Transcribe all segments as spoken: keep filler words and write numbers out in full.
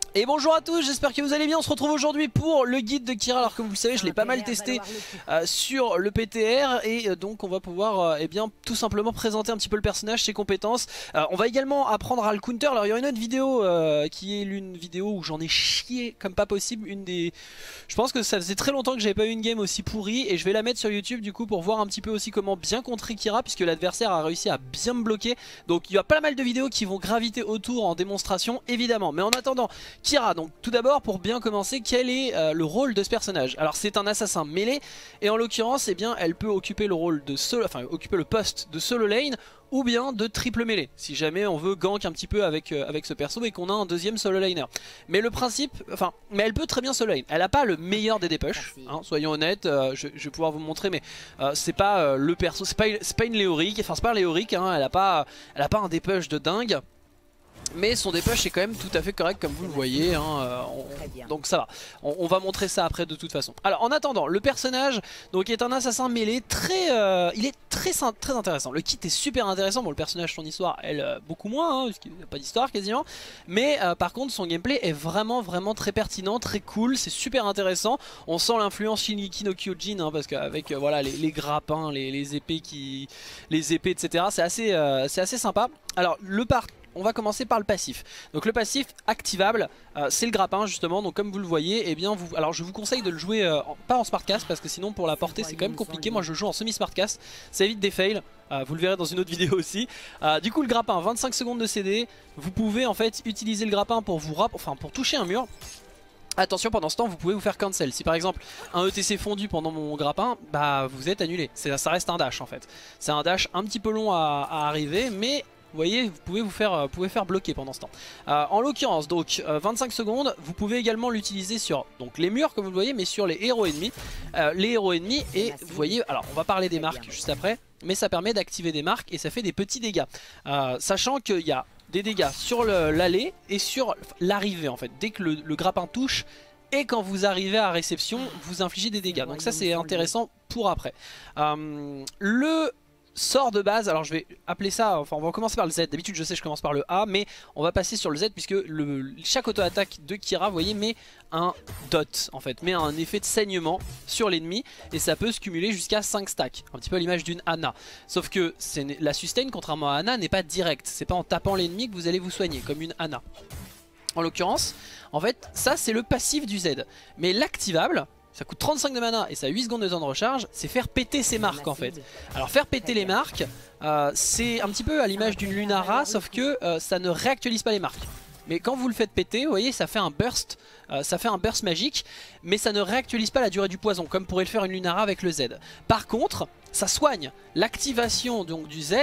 Et bonjour à tous, j'espère que vous allez bien. On se retrouve aujourd'hui pour le guide de Kira. Alors comme vous le savez, je l'ai pas mal testé euh, sur le P T R. Et euh, donc on va pouvoir euh, eh bien, tout simplement présenter un petit peu le personnage, ses compétences. euh, On va également apprendre à le counter. Alors il y aura une autre vidéo euh, qui est l'une vidéo où j'en ai chié comme pas possible. Une des... Je pense que ça faisait très longtemps que j'avais pas eu une game aussi pourrie. Et je vais la mettre sur YouTube du coup pour voir un petit peu aussi comment bien contrer Kira, puisque l'adversaire a réussi à bien me bloquer. Donc il y a pas mal de vidéos qui vont graviter autour en démonstration évidemment. Mais en attendant, Kira, donc tout d'abord pour bien commencer, quel est euh, le rôle de ce personnage? Alors c'est un assassin mêlé et en l'occurrence eh bien elle peut occuper le rôle de solo, enfin occuper le poste de solo lane ou bien de triple mêlée si jamais on veut gank un petit peu avec, euh, avec ce perso et qu'on a un deuxième solo laner. Mais le principe, enfin, mais elle peut très bien solo lane. Elle a pas le meilleur des dépush, hein, soyons honnêtes, euh, je, je vais pouvoir vous montrer, mais euh, c'est pas euh, le perso, c'est pas, pas une Léorique, enfin c'est pas Léorique, hein, elle a pas, elle a pas un dépush de dingue. Mais son dépush est quand même tout à fait correct comme vous le voyez, hein, euh, on, donc ça va, on, on va montrer ça après de toute façon. Alors en attendant, le personnage donc est un assassin mêlé très, euh, il est très, très intéressant. Le kit est super intéressant, bon le personnage son histoire elle euh, beaucoup moins, hein, parce qu'il n'y a pas d'histoire quasiment. Mais euh, par contre son gameplay est vraiment vraiment très pertinent, très cool, c'est super intéressant. On sent l'influence Shingeki no Kyojin, hein, parce qu'avec euh, voilà, les, les grappins, les, les épées qui, les épées etc, c'est assez, euh, c'est assez sympa. Alors le part on va commencer par le passif. Donc le passif activable, euh, c'est le grappin justement. Donc comme vous le voyez, eh bien vous, alors je vous conseille de le jouer euh, en, pas en smartcast parce que sinon pour la portée c'est quand même compliqué. Moi je joue en semi smartcast, ça évite des fails. Euh, vous le verrez dans une autre vidéo aussi. Euh, du coup le grappin, vingt-cinq secondes de C D. Vous pouvez en fait utiliser le grappin pour vous rap enfin pour toucher un mur. Attention, pendant ce temps vous pouvez vous faire cancel. Si par exemple un E T C fondu pendant mon grappin, bah vous êtes annulé. Ça reste un dash en fait. C'est un dash un petit peu long à, à arriver, mais vous voyez, vous pouvez vous faire, vous pouvez faire bloquer pendant ce temps. Euh, en l'occurrence, donc euh, vingt-cinq secondes, vous pouvez également l'utiliser sur donc, les murs comme vous le voyez, mais sur les héros ennemis. Euh, les héros ennemis, et vous voyez, alors on va parler des marques juste après, mais ça permet d'activer des marques et ça fait des petits dégâts. Euh, sachant qu'il y a des dégâts sur l'allée et sur l'arrivée en fait. Dès que le, le grappin touche et quand vous arrivez à réception, vous infligez des dégâts. Donc ça c'est intéressant pour après. Euh, le sort de base, alors je vais appeler ça, enfin on va commencer par le Z, d'habitude je sais je commence par le A, mais on va passer sur le Z puisque le, chaque auto-attaque de Kira, vous voyez, met un dot en fait, met un effet de saignement sur l'ennemi et ça peut se cumuler jusqu'à cinq stacks, un petit peu à l'image d'une Ana. Sauf que la sustain, contrairement à Ana, n'est pas directe, c'est pas en tapant l'ennemi que vous allez vous soigner comme une Ana. En l'occurrence, en fait, ça c'est le passif du Z, mais l'activable, ça coûte trente-cinq de mana et ça a huit secondes de temps de recharge, c'est faire péter ses marques en fait. Alors faire péter les marques, euh, c'est un petit peu à l'image d'une Lunara, sauf que euh, ça ne réactualise pas les marques. Mais quand vous le faites péter, vous voyez, ça fait un burst, euh, ça fait un burst magique, mais ça ne réactualise pas la durée du poison, comme pourrait le faire une Lunara avec le Z. Par contre, ça soigne. L'activation donc du Z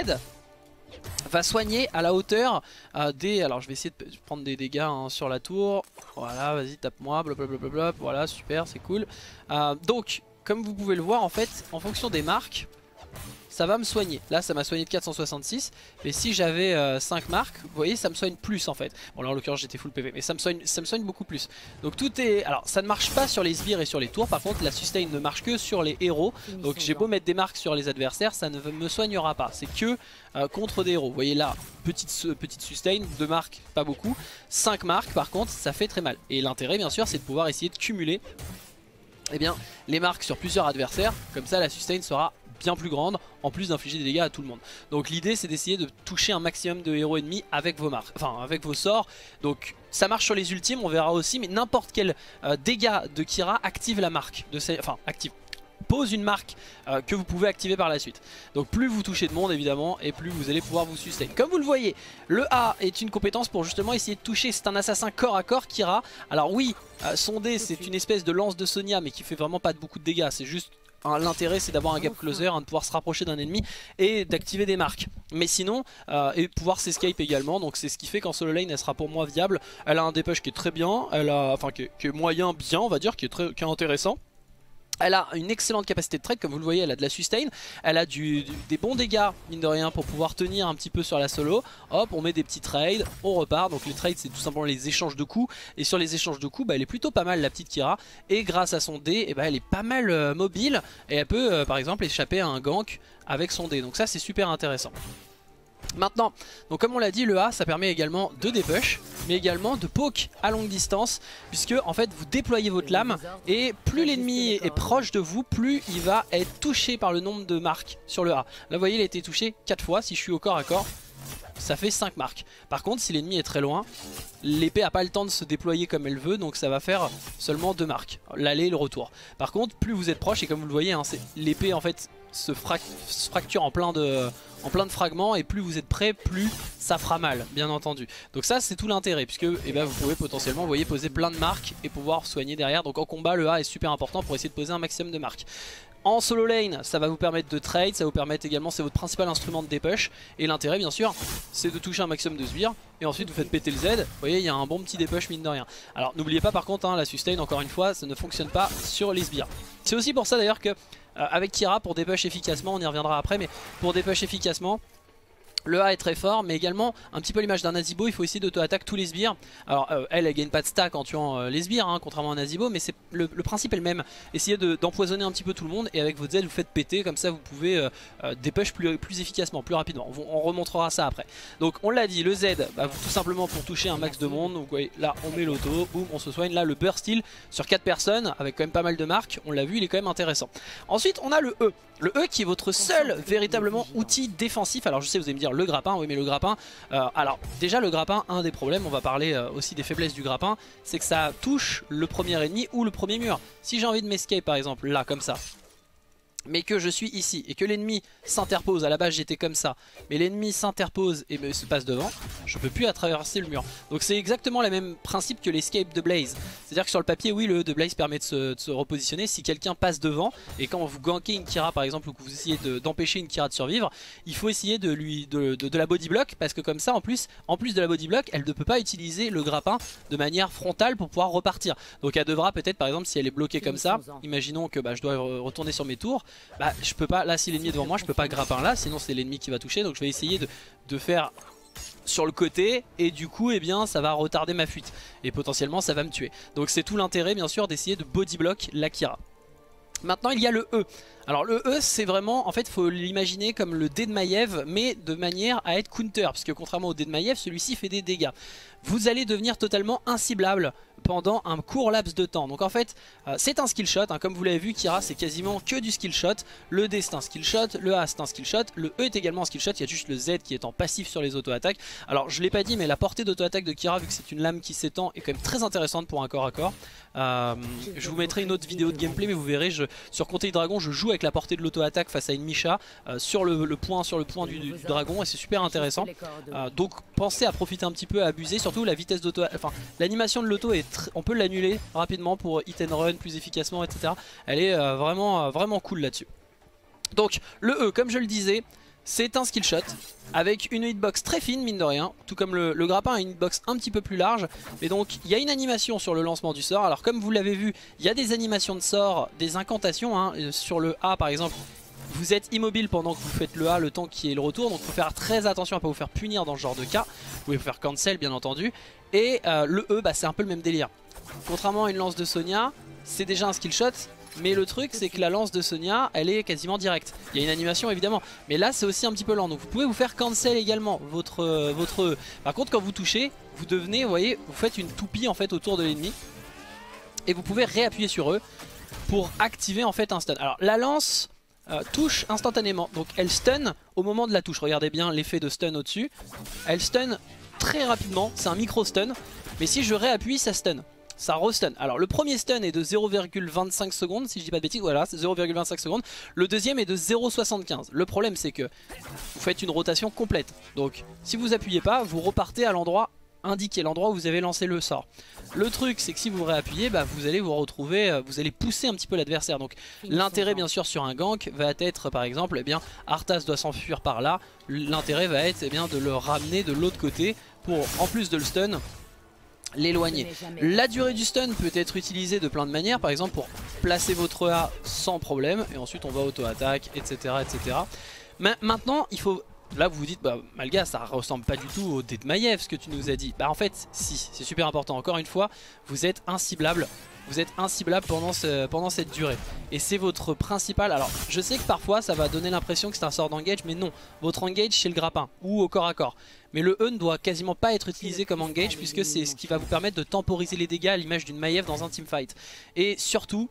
va soigner à la hauteur euh, des... Alors je vais essayer de prendre des dégâts hein, sur la tour. Voilà, vas-y tape-moi, blablabla, voilà, super, c'est cool. Euh, donc, comme vous pouvez le voir en fait, en fonction des marques, ça va me soigner. Là ça m'a soigné de quatre cent soixante-six. Mais si j'avais euh, cinq marques, vous voyez ça me soigne plus en fait. Bon là en l'occurrence j'étais full P V, mais ça me, soigne, ça me soigne beaucoup plus. Donc tout est... Alors ça ne marche pas sur les sbires et sur les tours. Par contre la sustain ne marche que sur les héros. Donc j'ai beau mettre des marques sur les adversaires, ça ne me soignera pas. C'est que euh, contre des héros. Vous voyez là, petite, petite sustain, deux marques, pas beaucoup. cinq marques par contre ça fait très mal. Et l'intérêt bien sûr c'est de pouvoir essayer de cumuler eh bien, les marques sur plusieurs adversaires. Comme ça la sustain sera bien plus grande, en plus d'infliger des dégâts à tout le monde. Donc l'idée c'est d'essayer de toucher un maximum de héros ennemis avec vos marques, enfin avec vos sorts. Donc ça marche sur les ultimes, on verra aussi, mais n'importe quel euh, dégât de Kira active la marque, de ces... enfin active, pose une marque euh, que vous pouvez activer par la suite. Donc plus vous touchez de monde évidemment et plus vous allez pouvoir vous sustain. Comme vous le voyez, le A est une compétence pour justement essayer de toucher, c'est un assassin corps à corps Kira. Alors oui, euh, son D c'est une espèce de lance de Sonia mais qui fait vraiment pas beaucoup de dégâts, c'est juste... L'intérêt c'est d'avoir un gap closer, hein, de pouvoir se rapprocher d'un ennemi et d'activer des marques. Mais sinon, euh, et pouvoir s'escape également. Donc c'est ce qui fait qu'en solo lane elle sera pour moi viable. Elle a un dépush qui est très bien, elle a, enfin qui est, qui est moyen bien on va dire, qui est, très, qui est intéressant. Elle a une excellente capacité de trade, comme vous le voyez, elle a de la sustain, elle a du, du, des bons dégâts, mine de rien, pour pouvoir tenir un petit peu sur la solo. Hop, on met des petits trades, on repart. Donc les trades c'est tout simplement les échanges de coups. Et sur les échanges de coups, bah, elle est plutôt pas mal la petite Kira. Et grâce à son dé, eh bah, elle est pas mal euh, mobile. Et elle peut euh, par exemple échapper à un gank avec son dé. Donc ça c'est super intéressant. Maintenant, donc comme on l'a dit, le A ça permet également de dépush, mais également de poke à longue distance, puisque en fait vous déployez votre lame et plus l'ennemi est proche de vous, plus il va être touché par le nombre de marques sur le A. Là vous voyez il a été touché quatre fois, si je suis au corps à corps, ça fait cinq marques. Par contre si l'ennemi est très loin, l'épée n'a pas le temps de se déployer comme elle veut, donc ça va faire seulement deux marques, l'aller et le retour. Par contre plus vous êtes proche, et comme vous le voyez, hein, l'épée en fait se, frac se fracture en plein de... en plein de fragments, et plus vous êtes près, plus ça fera mal, bien entendu. Donc ça c'est tout l'intérêt, puisque eh ben, vous pouvez potentiellement, vous voyez, poser plein de marques et pouvoir soigner derrière. Donc en combat le A est super important pour essayer de poser un maximum de marques. En solo lane, ça va vous permettre de trade, ça va vous permettre également, c'est votre principal instrument de dépush. Et l'intérêt bien sûr, c'est de toucher un maximum de sbires. Et ensuite vous faites péter le Z, vous voyez il y a un bon petit dépush mine de rien. Alors n'oubliez pas par contre, hein, la sustain encore une fois, ça ne fonctionne pas sur les sbires. C'est aussi pour ça d'ailleurs que, euh, avec Kira, pour dépush efficacement, on y reviendra après, mais pour dépush efficacement, le A est très fort, mais également un petit peu l'image d'un Nazeebo, il faut essayer d'auto-attaque tous les sbires. Alors euh, elle, elle gagne pas de stack en tuant euh, les sbires, hein, contrairement à Nazeebo, mais c'est le, le principe est le même. Essayez d'empoisonner de, un petit peu tout le monde, et avec votre Z vous faites péter, comme ça vous pouvez euh, euh, dépush plus, plus efficacement, plus rapidement. On, on remontrera ça après. Donc on l'a dit, le Z, bah, tout simplement pour toucher un max de monde. Donc voyez, là on met l'auto, boum, on se soigne. Là le burst heal sur quatre personnes, avec quand même pas mal de marques, on l'a vu, il est quand même intéressant. Ensuite on a le E. Le E qui est votre seul véritablement outil défensif. Alors je sais vous allez me dire le grappin, oui mais le grappin, euh, alors déjà le grappin, un des problèmes, on va parler euh, aussi des faiblesses du grappin, c'est que ça touche le premier ennemi ou le premier mur. Si j'ai envie de m'escape par exemple là comme ça, mais que je suis ici et que l'ennemi s'interpose, à la base j'étais comme ça, mais l'ennemi s'interpose et me se passe devant, je peux plus à traverser le mur. Donc c'est exactement le même principe que l'escape de Blaze. C'est à dire que sur le papier oui le de Blaze permet de se, de se repositionner si quelqu'un passe devant, et quand vous gankez une Kira par exemple, ou que vous essayez d'empêcher de, une Kira de survivre, il faut essayer de lui de, de, de la body block, parce que comme ça en plus, en plus de la body block, elle ne peut pas utiliser le grappin de manière frontale pour pouvoir repartir. Donc elle devra peut-être par exemple, si elle est bloquée comme ça, imaginons que bah, je dois retourner sur mes tours, bah je peux pas, là si l'ennemi est devant moi je peux pas grappin là, sinon c'est l'ennemi qui va toucher. Donc je vais essayer de, de faire sur le côté, et du coup eh bien ça va retarder ma fuite et potentiellement ça va me tuer. Donc c'est tout l'intérêt bien sûr d'essayer de body block la Kira. Maintenant il y a le E. Alors le E c'est vraiment, en fait il faut l'imaginer comme le dé de Maiev, mais de manière à être counter, puisque contrairement au dé de Maiev, celui-ci fait des dégâts. Vous allez devenir totalement inciblable pendant un court laps de temps. Donc en fait euh, c'est un skill shot, hein. Comme vous l'avez vu, Kira c'est quasiment que du skill shot. Le D c'est un skill shot, le A c'est un skill shot, le E est également un skill shot. Il y a juste le Z qui est en passif sur les auto-attaques. Alors je l'ai pas dit, mais la portée d'auto-attaque de Kira, vu que c'est une lame qui s'étend, est quand même très intéressante pour un corps à corps. euh, Je vous mettrai une autre vidéo de gameplay, mais vous verrez, je, sur Comté Dragon je joue avec la portée de l'auto-attaque face à une Misha euh, sur le, le point, sur le point du, du, du dragon, et c'est super intéressant. euh, Donc pensez à profiter un petit peu, à abuser, surtout la vitesse d'auto, enfin l'animation de l'auto est, on peut l'annuler rapidement pour hit and run plus efficacement, et cetera. Elle est euh, vraiment, euh, vraiment cool là-dessus. Donc le E, comme je le disais, c'est un skill shot avec une hitbox très fine mine de rien, tout comme le, le grappin a une hitbox un petit peu plus large. Mais donc il y a une animation sur le lancement du sort. Alors comme vous l'avez vu, il y a des animations de sort, des incantations, hein. Sur le A par exemple, vous êtes immobile pendant que vous faites le A, le temps qui est le retour. Donc il faut faire très attention à ne pas vous faire punir dans ce genre de cas. Vous pouvez vous faire cancel bien entendu. Et euh, le E, bah, c'est un peu le même délire. Contrairement à une lance de Sonia, c'est déjà un skill shot, mais le truc c'est que la lance de Sonia elle est quasiment directe. Il y a une animation évidemment, mais là c'est aussi un petit peu lent. Donc vous pouvez vous faire cancel également votre, euh, votre E. Par contre quand vous touchez, vous devenez, vous voyez, vous faites une toupie en fait autour de l'ennemi, et vous pouvez réappuyer sur eux pour activer en fait un stun. Alors la lance euh, touche instantanément, donc elle stun au moment de la touche. Regardez bien l'effet de stun au dessus, elle stun très rapidement, c'est un micro stun, mais si je réappuie ça stun, ça restun. Alors le premier stun est de zéro virgule vingt-cinq secondes, si je dis pas de bêtises, voilà c'est zéro virgule vingt-cinq secondes. Le deuxième est de zéro virgule soixante-quinze. Le problème c'est que vous faites une rotation complète, donc si vous appuyez pas, vous repartez à l'endroit indiqué, l'endroit où vous avez lancé le sort. Le truc c'est que si vous réappuyez, bah, vous allez vous retrouver, vous allez pousser un petit peu l'adversaire. Donc l'intérêt bien sûr sur un gank va être par exemple, eh bien Arthas doit s'enfuir par là. L'intérêt va être eh bien, de le ramener de l'autre côté pour, en plus de le stun, l'éloigner. La durée du stun peut être utilisée de plein de manières, par exemple pour placer votre A sans problème, et ensuite on va auto-attaque, et cetera, et cetera. Mais maintenant il faut... Là vous vous dites, bah Malga ça ressemble pas du tout au dé de Maiev ce que tu nous as dit. Bah en fait si, c'est super important. Encore une fois, vous êtes inciblable vous êtes inciblable pendant, ce, pendant cette durée. Et c'est votre principal. Alors je sais que parfois ça va donner l'impression que c'est un sort d'engage, mais non. Votre engage c'est le grappin ou au corps à corps. Mais le E ne doit quasiment pas être utilisé comme engage, puisque c'est ce qui va vous permettre de temporiser les dégâts à l'image d'une Maiev dans un teamfight. Et surtout,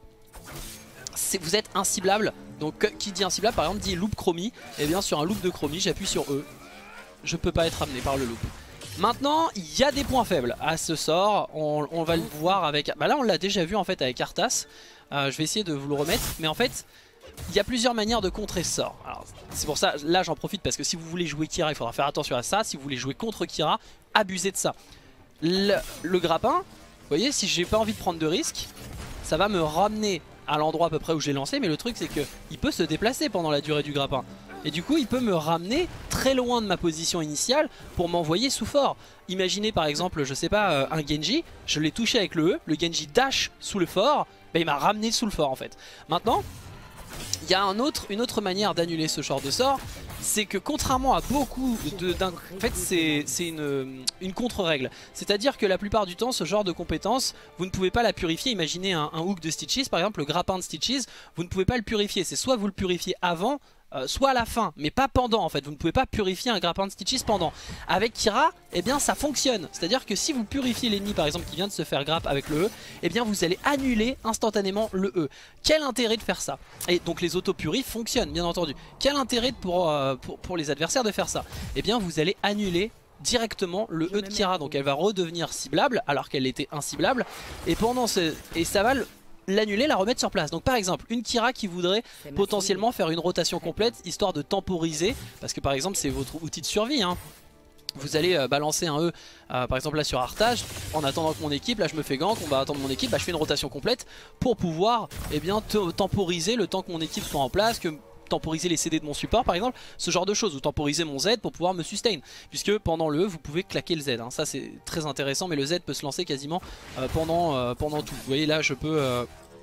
vous êtes inciblable. Donc qui dit inciblable par exemple dit loop chromie. Et bien sur un loop de chromie j'appuie sur E, je peux pas être amené par le loop. Maintenant il y a des points faibles à ce sort, on, on va le voir avec... Bah là on l'a déjà vu en fait avec Arthas, euh, je vais essayer de vous le remettre. Mais en fait il y a plusieurs manières de contrer ce sort. C'est pour ça, là j'en profite parce que si vous voulez jouer Kira il faudra faire attention à ça. Si vous voulez jouer contre Kira, abusez de ça. Le, le grappin, vous voyez, si j'ai pas envie de prendre de risques, ça va me ramener à l'endroit à peu près où j'ai lancé. Mais le truc c'est que il peut se déplacer pendant la durée du grappin. Et du coup il peut me ramener très loin de ma position initiale pour m'envoyer sous fort. Imaginez par exemple, je sais pas, euh, un Genji, je l'ai touché avec le E, le Genji dash sous le fort, bah, il m'a ramené sous le fort en fait. Maintenant, il y a un autre, une autre manière d'annuler ce genre de sort, c'est que contrairement à beaucoup de... En fait c'est une, une contre-règle. C'est-à-dire que la plupart du temps ce genre de compétence, vous ne pouvez pas la purifier. Imaginez un, un hook de Stitches par exemple, le grappin de Stitches, vous ne pouvez pas le purifier. C'est soit vous le purifiez avant, Euh, soit à la fin, mais pas pendant en fait. Vous ne pouvez pas purifier un grappin de Stitches pendant. Avec Kira, eh bien ça fonctionne. C'est-à-dire que si vous purifiez l'ennemi par exemple qui vient de se faire grappe avec le E, eh bien vous allez annuler instantanément le E. Quel intérêt de faire ça? Et donc les auto-puris fonctionnent bien entendu. Quel intérêt pour, euh, pour, pour les adversaires de faire ça? Eh bien vous allez annuler directement le E de Kira. Donc elle va redevenir ciblable alors qu'elle était inciblable. Et pendant ce... Et ça va le... l'annuler, la remettre sur place. Donc par exemple une Kira qui voudrait potentiellement faire une rotation complète histoire de temporiser, parce que par exemple c'est votre outil de survie hein. Vous allez euh, balancer un E euh, par exemple là sur Arthas, en attendant que mon équipe, là je me fais gank, on va attendre mon équipe, bah, je fais une rotation complète pour pouvoir eh bien, temporiser le temps que mon équipe soit en place, que temporiser les C D de mon support par exemple, ce genre de choses, ou temporiser mon Z pour pouvoir me sustain, puisque pendant le E vous pouvez claquer le Z hein. Ça c'est très intéressant, mais le Z peut se lancer quasiment euh, pendant, euh, pendant tout. Vous voyez là je peux... Euh...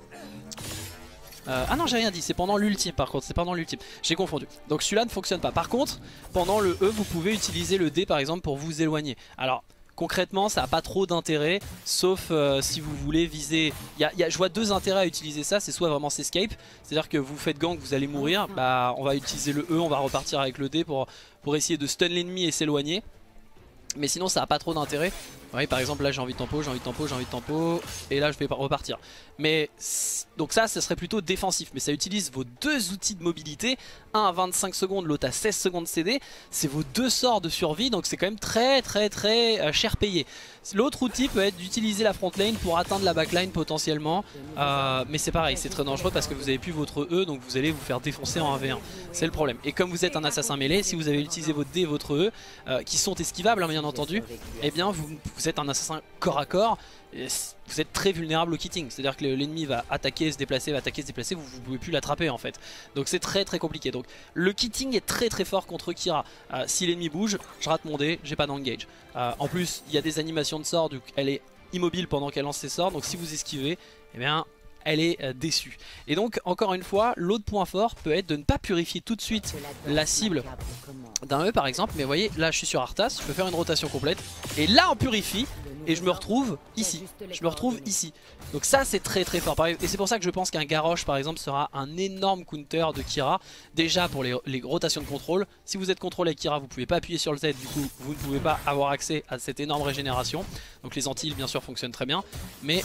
Euh, ah non j'ai rien dit, c'est pendant l'ultime par contre, c'est pendant l'ultime, j'ai confondu. Donc celui-là ne fonctionne pas. Par contre pendant le E vous pouvez utiliser le D par exemple pour vous éloigner. Alors concrètement ça n'a pas trop d'intérêt, sauf euh, si vous voulez viser... Y a, y a, je vois deux intérêts à utiliser ça, c'est soit vraiment s'escape, c'est à dire que vous faites gank, vous allez mourir, bah on va utiliser le E, on va repartir avec le D pour, pour essayer de stun l'ennemi et s'éloigner. Mais sinon ça n'a pas trop d'intérêt. Oui, par exemple là j'ai envie de tempo, j'ai envie de tempo, j'ai envie de tempo, et là je vais repartir. Mais donc ça, ça serait plutôt défensif, mais ça utilise vos deux outils de mobilité, un à vingt-cinq secondes, l'autre à seize secondes C D. C'est vos deux sorts de survie, donc c'est quand même très très très euh, cher payé. L'autre outil peut être d'utiliser la front lane pour atteindre la backline potentiellement, euh, mais c'est pareil, c'est très dangereux parce que vous avez plus votre E, donc vous allez vous faire défoncer en un v un. C'est le problème. Et comme vous êtes un assassin mêlé, si vous avez utilisé votre D et votre E, euh, qui sont esquivables hein, bien entendu, eh bien vous, vous êtes un assassin corps à corps, et vous êtes très vulnérable au kitting. C'est-à-dire que l'ennemi va attaquer, se déplacer, va attaquer, se déplacer, vous ne pouvez plus l'attraper en fait. Donc c'est très très compliqué. Donc le kitting est très très fort contre Kira. Euh, si l'ennemi bouge, je rate mon dé, j'ai pas d'engage. Euh, en plus il y a des animations de sorts, donc elle est immobile pendant qu'elle lance ses sorts, donc si vous esquivez, eh bien elle est euh, déçue. Et donc encore une fois, l'autre point fort peut être de ne pas purifier tout de suite la cible d'un E par exemple. Mais vous voyez, là je suis sur Arthas, je peux faire une rotation complète, et là on purifie, et je me retrouve ici, je me retrouve ici. Donc ça c'est très très fort, et c'est pour ça que je pense qu'un Garrosh par exemple sera un énorme counter de Kira. Déjà pour les, les rotations de contrôle, si vous êtes contrôlé avec Kira vous pouvez pas appuyer sur le Z, du coup vous ne pouvez pas avoir accès à cette énorme régénération. Donc les anti-heals bien sûr fonctionnent très bien, mais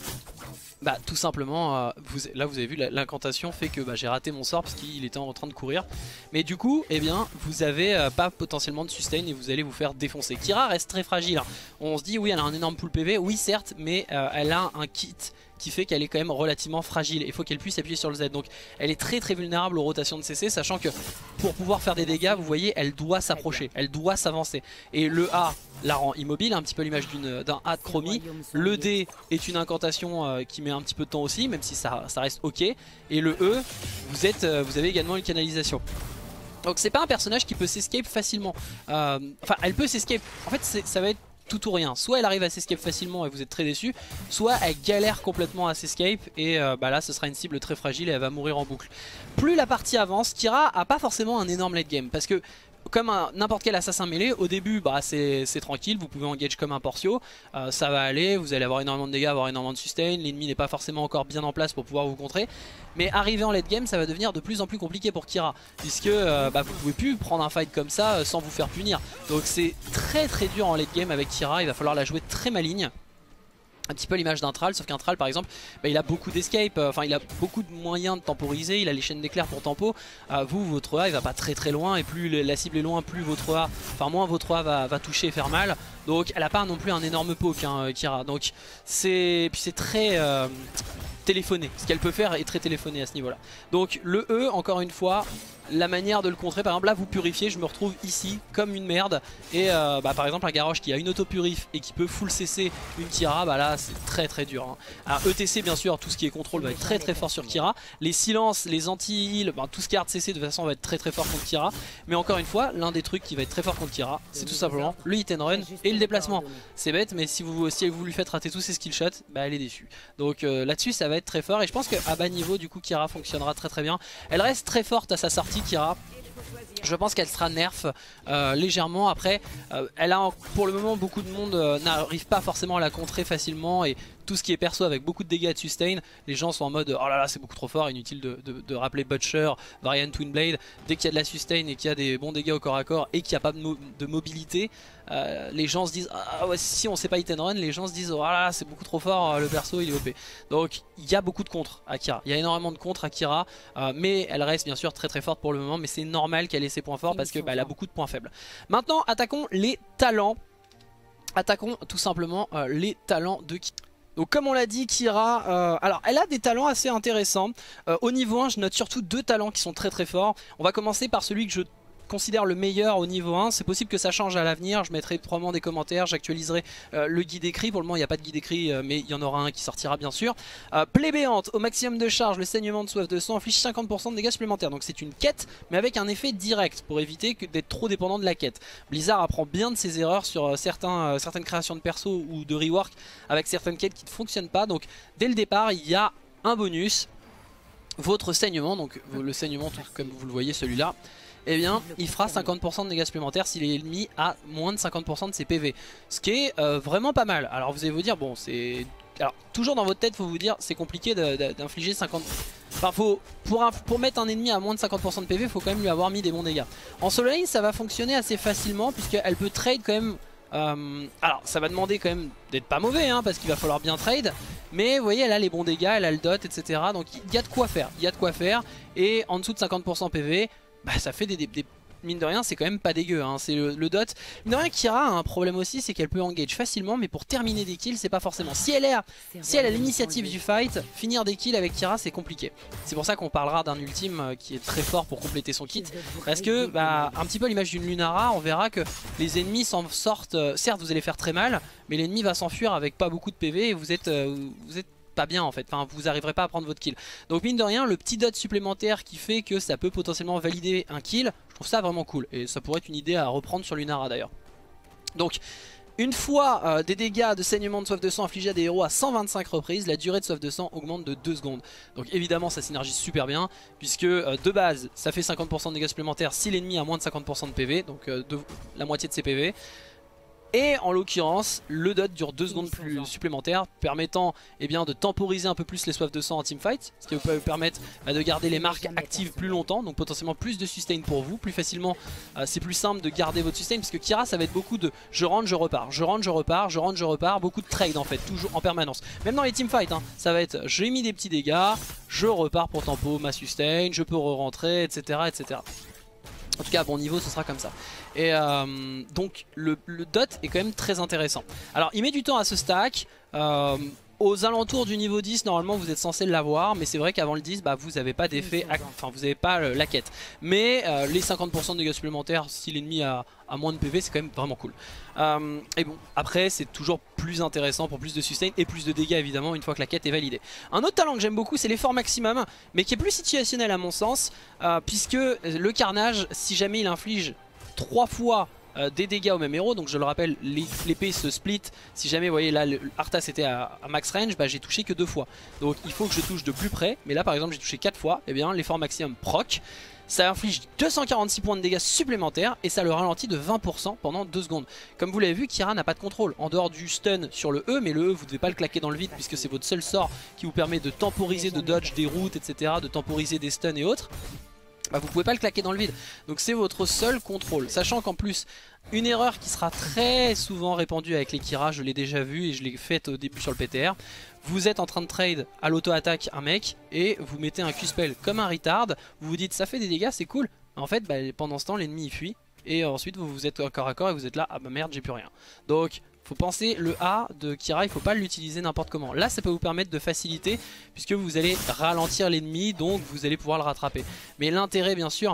bah tout simplement euh, vous, là vous avez vu l'incantation fait que bah, j'ai raté mon sort parce qu'il était en train de courir. Mais du coup eh bien vous avez euh, pas potentiellement de sustain et vous allez vous faire défoncer. Kira reste très fragile hein. On se dit oui elle a un énorme pool P V, oui certes, mais euh, elle a un kit qui fait qu'elle est quand même relativement fragile. Il faut qu'elle puisse appuyer sur le Z. Donc elle est très très vulnérable aux rotations de C C, sachant que pour pouvoir faire des dégâts, vous voyez, elle doit s'approcher, elle doit s'avancer. Et le A la rend immobile, un petit peu l'image d'un A de chromie. Le D est une incantation euh, qui met un petit peu de temps aussi, même si ça, ça reste ok. Et le E, vous, êtes, euh, vous avez également une canalisation. Donc c'est pas un personnage qui peut s'escape facilement. Euh, enfin elle peut s'escape, en fait ça va être tout ou rien. Soit elle arrive à s'escape facilement et vous êtes très déçu, soit elle galère complètement à s'escape et euh, bah là ce sera une cible très fragile et elle va mourir en boucle. Plus la partie avance, Kira a pas forcément un énorme late game parce que comme n'importe quel assassin mêlé, au début bah, c'est tranquille, vous pouvez engage comme un Portio, euh, ça va aller, vous allez avoir énormément de dégâts, avoir énormément de sustain, l'ennemi n'est pas forcément encore bien en place pour pouvoir vous contrer, mais arrivé en late game ça va devenir de plus en plus compliqué pour Kira, puisque euh, bah, vous pouvez plus prendre un fight comme ça euh, sans vous faire punir, donc c'est très très dur en late game avec Kira, il va falloir la jouer très maligne. Un petit peu l'image d'un Thrall, sauf qu'un Thrall par exemple, bah, il a beaucoup d'escape, enfin euh, il a beaucoup de moyens de temporiser, il a les chaînes d'éclairs pour tempo. Euh, vous, votre A il va pas très très loin, et plus la cible est loin, plus votre A, enfin moins votre A va, va toucher et faire mal. Donc elle a pas non plus un énorme poke hein, Kira. Donc c'est puis c'est très euh, téléphoné, ce qu'elle peut faire est très téléphoné à ce niveau là. Donc le E encore une fois, la manière de le contrer, par exemple là vous purifiez, je me retrouve ici comme une merde et euh, bah, par exemple un Garrosh qui a une auto-purif et qui peut full C C une Kira, bah là c'est très très dur hein. Alors E T C bien sûr, tout ce qui est contrôle va être très très fort sur Kira, les silences, les anti-heal, bah, tout ce qui est hard C C de toute façon va être très très fort contre Kira, mais encore une fois l'un des trucs qui va être très fort contre Kira c'est tout simplement le hit and run et le déplacement. C'est bête mais si vous, si vous lui faites rater tous ses skill shots, bah elle est déçue. Donc euh, là-dessus ça va être très fort et je pense qu'à bas niveau du coup Kira fonctionnera très très bien. Elle reste très forte à sa sortie Kira. Je pense qu'elle sera nerf euh, légèrement. Après euh, elle a pour le moment beaucoup de monde euh, n'arrive pas forcément à la contrer facilement, et tout ce qui est perso avec beaucoup de dégâts de sustain, les gens sont en mode oh là là c'est beaucoup trop fort, inutile de, de, de rappeler Butcher, Variant Twinblade. Dès qu'il y a de la sustain et qu'il y a des bons dégâts au corps à corps et qu'il n'y a pas de, mo de mobilité, euh, les gens se disent ah ouais, si on sait pas hit and run, les gens se disent oh là là c'est beaucoup trop fort, le perso il est O P. Donc il y a beaucoup de contres à Kira, il y a énormément de contres à Kira, euh, mais elle reste bien sûr très très forte pour le moment, mais c'est normal qu'elle ait ses points forts parce que bah, elle a beaucoup de points faibles. Maintenant attaquons les talents. Attaquons tout simplement euh, les talents de Kira. Donc comme on l'a dit, Kira, euh, alors elle a des talents assez intéressants. Euh, au niveau un, je note surtout deux talents qui sont très très forts. On va commencer par celui que je considère le meilleur au niveau un. C'est possible que ça change à l'avenir, je mettrai probablement des commentaires, j'actualiserai euh, le guide écrit. Pour le moment il n'y a pas de guide écrit euh, mais il y en aura un qui sortira bien sûr. euh, Plaie béante, au maximum de charge, le saignement de soif de sang inflige cinquante pour cent de dégâts supplémentaires. Donc c'est une quête mais avec un effet direct pour éviter d'être trop dépendant de la quête. Blizzard apprend bien de ses erreurs sur euh, certains, euh, certaines créations de perso ou de rework avec certaines quêtes qui ne fonctionnent pas. Donc dès le départ il y a un bonus, votre saignement, donc le saignement tout comme vous le voyez celui-là, eh bien il fera cinquante pour cent de dégâts supplémentaires si l'ennemi a moins de cinquante pour cent de ses P V. Ce qui est euh, vraiment pas mal. Alors vous allez vous dire, bon c'est... Alors toujours dans votre tête faut vous dire c'est compliqué d'infliger cinquante... Enfin faut... Pour, un... pour mettre un ennemi à moins de cinquante pour cent de P V, il faut quand même lui avoir mis des bons dégâts. En solo lane ça va fonctionner assez facilement puisqu'elle peut trade quand même... Euh... Alors ça va demander quand même d'être pas mauvais hein, parce qu'il va falloir bien trade. Mais vous voyez elle a les bons dégâts, elle a le dot et cetera. Donc il y a de quoi faire, il y a de quoi faire. Et en dessous de cinquante pour cent P V... Bah ça fait des, des, des... mine de rien c'est quand même pas dégueu hein. C'est le, le dot. Mine de rien Kira a un problème aussi, c'est qu'elle peut engage facilement, mais pour terminer des kills c'est pas forcément. Si elle, est, si elle a l'initiative du fight, finir des kills avec Kira c'est compliqué. C'est pour ça qu'on parlera d'un ultime qui est très fort pour compléter son kit. Parce que bah, un petit peu à l'image d'une Lunara, on verra que les ennemis s'en sortent. euh, Certes vous allez faire très mal, mais l'ennemi va s'enfuir avec pas beaucoup de P V et vous êtes, euh, vous êtes pas bien en fait, enfin vous arriverez pas à prendre votre kill. Donc mine de rien le petit dot supplémentaire qui fait que ça peut potentiellement valider un kill, je trouve ça vraiment cool et ça pourrait être une idée à reprendre sur Lunara d'ailleurs. Donc une fois euh, des dégâts de saignement de soif de sang infligés à des héros à cent vingt-cinq reprises, la durée de soif de sang augmente de deux secondes. Donc évidemment ça synergise super bien puisque euh, de base ça fait cinquante pour cent de dégâts supplémentaires si l'ennemi a moins de cinquante pour cent de P V, donc euh, de, la moitié de ses P V. Et en l'occurrence, le dot dure deux secondes plus supplémentaires, permettant eh bien, de temporiser un peu plus les soifs de sang en teamfight, ce qui peut vous permettre bah, de garder les marques actives plus longtemps, donc potentiellement plus de sustain pour vous, plus facilement, euh, c'est plus simple de garder votre sustain, puisque Kira ça va être beaucoup de je rentre, je repars, je rentre, je repars, je rentre, je repars, beaucoup de trade en fait, toujours en permanence. Même dans les teamfights, hein, ça va être j'ai mis des petits dégâts, je repars pour tempo ma sustain, je peux re-rentrer, et cetera et cetera. En tout cas à bon niveau ce sera comme ça. Et euh, donc le, le dot est quand même très intéressant. Alors il met du temps à se stack. euh, Aux alentours du niveau dix normalement vous êtes censé l'avoir, mais c'est vrai qu'avant le dix bah, vous n'avez pas d'effet, enfin vous n'avez pas euh, la quête. Mais euh, les cinquante pour cent de dégâts supplémentaires si l'ennemi a, a moins de P V c'est quand même vraiment cool. euh, Et bon après c'est toujours plus intéressant pour plus de sustain et plus de dégâts évidemment une fois que la quête est validée. Un autre talent que j'aime beaucoup c'est l'effort maximum, mais qui est plus situationnel à mon sens, euh, puisque le carnage si jamais il inflige trois fois euh, des dégâts au même héros. Donc je le rappelle, l'épée se split. Si jamais vous voyez là le Arthas était à, à max range, bah, j'ai touché que deux fois. Donc il faut que je touche de plus près. Mais là par exemple j'ai touché quatre fois. Et bien l'effort maximum proc. Ça inflige deux cent quarante-six points de dégâts supplémentaires et ça le ralentit de vingt pour cent pendant deux secondes. Comme vous l'avez vu, Kira n'a pas de contrôle. En dehors du stun sur le E, mais le E vous ne devez pas le claquer dans le vide puisque c'est votre seul sort qui vous permet de temporiser, de dodge des routes, et cetera. De temporiser des stuns et autres. Bah, vous pouvez pas le claquer dans le vide. Donc c'est votre seul contrôle. Sachant qu'en plus, une erreur qui sera très souvent répandue avec les Kira, je l'ai déjà vu et je l'ai faite au début sur le P T R. Vous êtes en train de trade à l'auto-attaque un mec et vous mettez un Q-spell comme un retard. Vous vous dites ça fait des dégâts, c'est cool. En fait, bah, pendant ce temps, l'ennemi il fuit. Et ensuite, vous vous êtes corps à corps et vous êtes là, ah bah merde, j'ai plus rien. Donc, faut penser le A de Kira, il faut pas l'utiliser n'importe comment. Là, ça peut vous permettre de faciliter puisque vous allez ralentir l'ennemi, donc vous allez pouvoir le rattraper. Mais l'intérêt, bien sûr,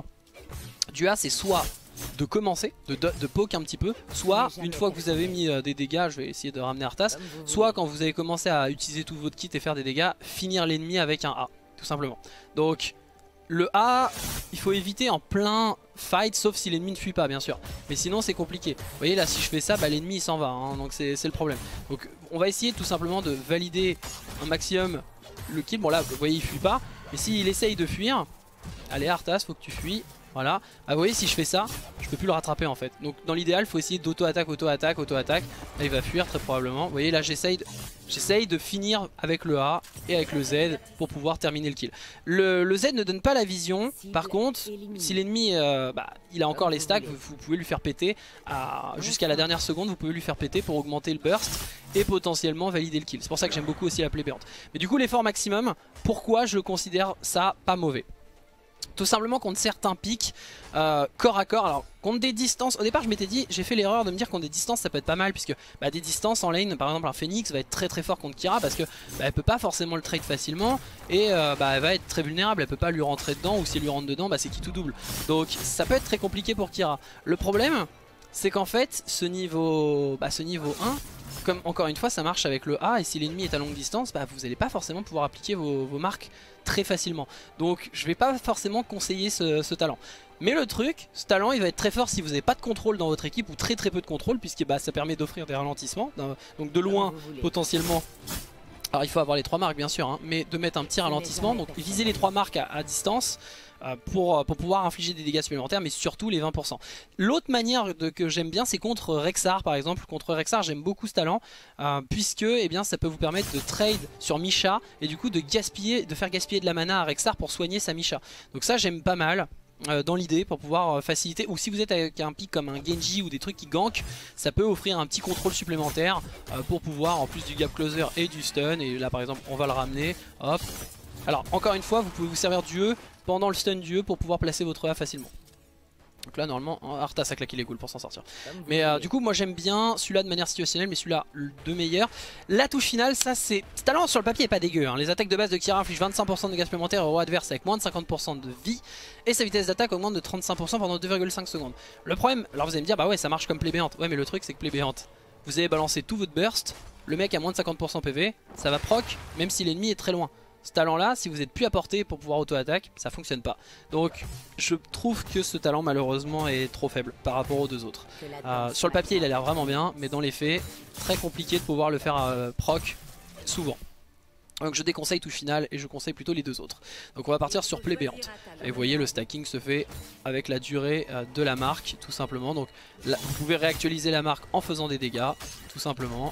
du A, c'est soit de commencer, de, de, de poke un petit peu, soit une fois que vous avez mis euh, des dégâts, je vais essayer de ramener Arthas, soit quand vous avez commencé à utiliser tout votre kit et faire des dégâts, finir l'ennemi avec un A, tout simplement. Donc le A, il faut éviter en plein fight, sauf si l'ennemi ne fuit pas bien sûr, mais sinon c'est compliqué. Vous voyez là, si je fais ça, bah, l'ennemi il s'en va, hein, donc c'est le problème. Donc on va essayer tout simplement de valider un maximum le kill. Bon là, vous voyez il fuit pas, mais s'il essaye de fuir, allez Arthas, faut que tu fuis. Voilà, ah, vous voyez si je fais ça, je peux plus le rattraper en fait. Donc dans l'idéal, il faut essayer d'auto-attaque, auto-attaque, auto-attaque. Là il va fuir très probablement. Vous voyez là j'essaye de, j'essaye de finir avec le A et avec le Z pour pouvoir terminer le kill. Le, le Z ne donne pas la vision. Par contre, si l'ennemi euh, bah, il a encore les stacks, vous, vous pouvez lui faire péter jusqu'à la dernière seconde, vous pouvez lui faire péter pour augmenter le burst et potentiellement valider le kill. C'est pour ça que j'aime beaucoup aussi la plaie béante. Mais du coup l'effort maximum, pourquoi je le considère ça pas mauvais? Tout simplement contre certains pics euh, corps à corps. Alors contre des distances, au départ je m'étais dit, j'ai fait l'erreur de me dire contre des distances ça peut être pas mal, puisque bah, des distances en lane, par exemple un Phoenix va être très très fort contre Kira parce que bah, elle peut pas forcément le trade facilement et euh, bah, elle va être très vulnérable, elle peut pas lui rentrer dedans, ou si elle lui rentre dedans bah, c'est qui tout double. Donc ça peut être très compliqué pour Kira. Le problème c'est qu'en fait ce niveau, bah, ce niveau un, comme encore une fois ça marche avec le A, et si l'ennemi est à longue distance, bah, vous n'allez pas forcément pouvoir appliquer vos, vos marques très facilement. Donc je vais pas forcément conseiller ce, ce talent. Mais le truc, ce talent il va être très fort si vous n'avez pas de contrôle dans votre équipe, ou très très peu de contrôle, puisque bah, ça permet d'offrir des ralentissements. Donc de loin potentiellement. Alors il faut avoir les trois marques bien sûr, hein, mais de mettre un petit ralentissement, donc viser les trois marques à, à distance euh, pour, pour pouvoir infliger des dégâts supplémentaires, mais surtout les vingt pour cent. L'autre manière de, que j'aime bien, c'est contre Rexxar par exemple. Contre Rexxar j'aime beaucoup ce talent, euh, puisque eh bien, ça peut vous permettre de trade sur Misha, et du coup de, gaspiller, de faire gaspiller de la mana à Rexxar pour soigner sa Misha. Donc ça j'aime pas mal. Euh, dans l'idée pour pouvoir euh, faciliter, ou si vous êtes avec un pic comme un Genji ou des trucs qui gankent, ça peut offrir un petit contrôle supplémentaire euh, pour pouvoir, en plus du gap closer et du stun, et là par exemple on va le ramener, hop. Alors encore une fois vous pouvez vous servir du E pendant le stun du E pour pouvoir placer votre A facilement. Donc là normalement Arthas a claqué les ghouls pour s'en sortir. Mais euh, du coup moi j'aime bien celui-là de manière situationnelle, mais celui-là de meilleur. La touche finale, ça c'est... Ce talent sur le papier est pas dégueu, hein. Les attaques de base de Kira infligent vingt-cinq pour cent de dégâts supplémentaires au roi adverse avec moins de cinquante pour cent de vie, et sa vitesse d'attaque augmente de trente-cinq pour cent pendant deux virgule cinq secondes. Le problème, alors vous allez me dire bah ouais ça marche comme plaie béante. Ouais mais le truc c'est que plaie béante, vous avez balancé tout votre burst, le mec a moins de cinquante pour cent P V, ça va proc même si l'ennemi est très loin. Ce talent là, si vous êtes plus à portée pour pouvoir auto-attaque, ça fonctionne pas. Donc je trouve que ce talent malheureusement est trop faible par rapport aux deux autres. euh, Sur le papier il a l'air vraiment bien, mais dans les faits très compliqué de pouvoir le faire euh, proc souvent. Donc je déconseille touche finale et je conseille plutôt les deux autres. Donc on va partir sur plaie béante. Et vous voyez le stacking se fait avec la durée euh, de la marque tout simplement. Donc là, vous pouvez réactualiser la marque en faisant des dégâts tout simplement.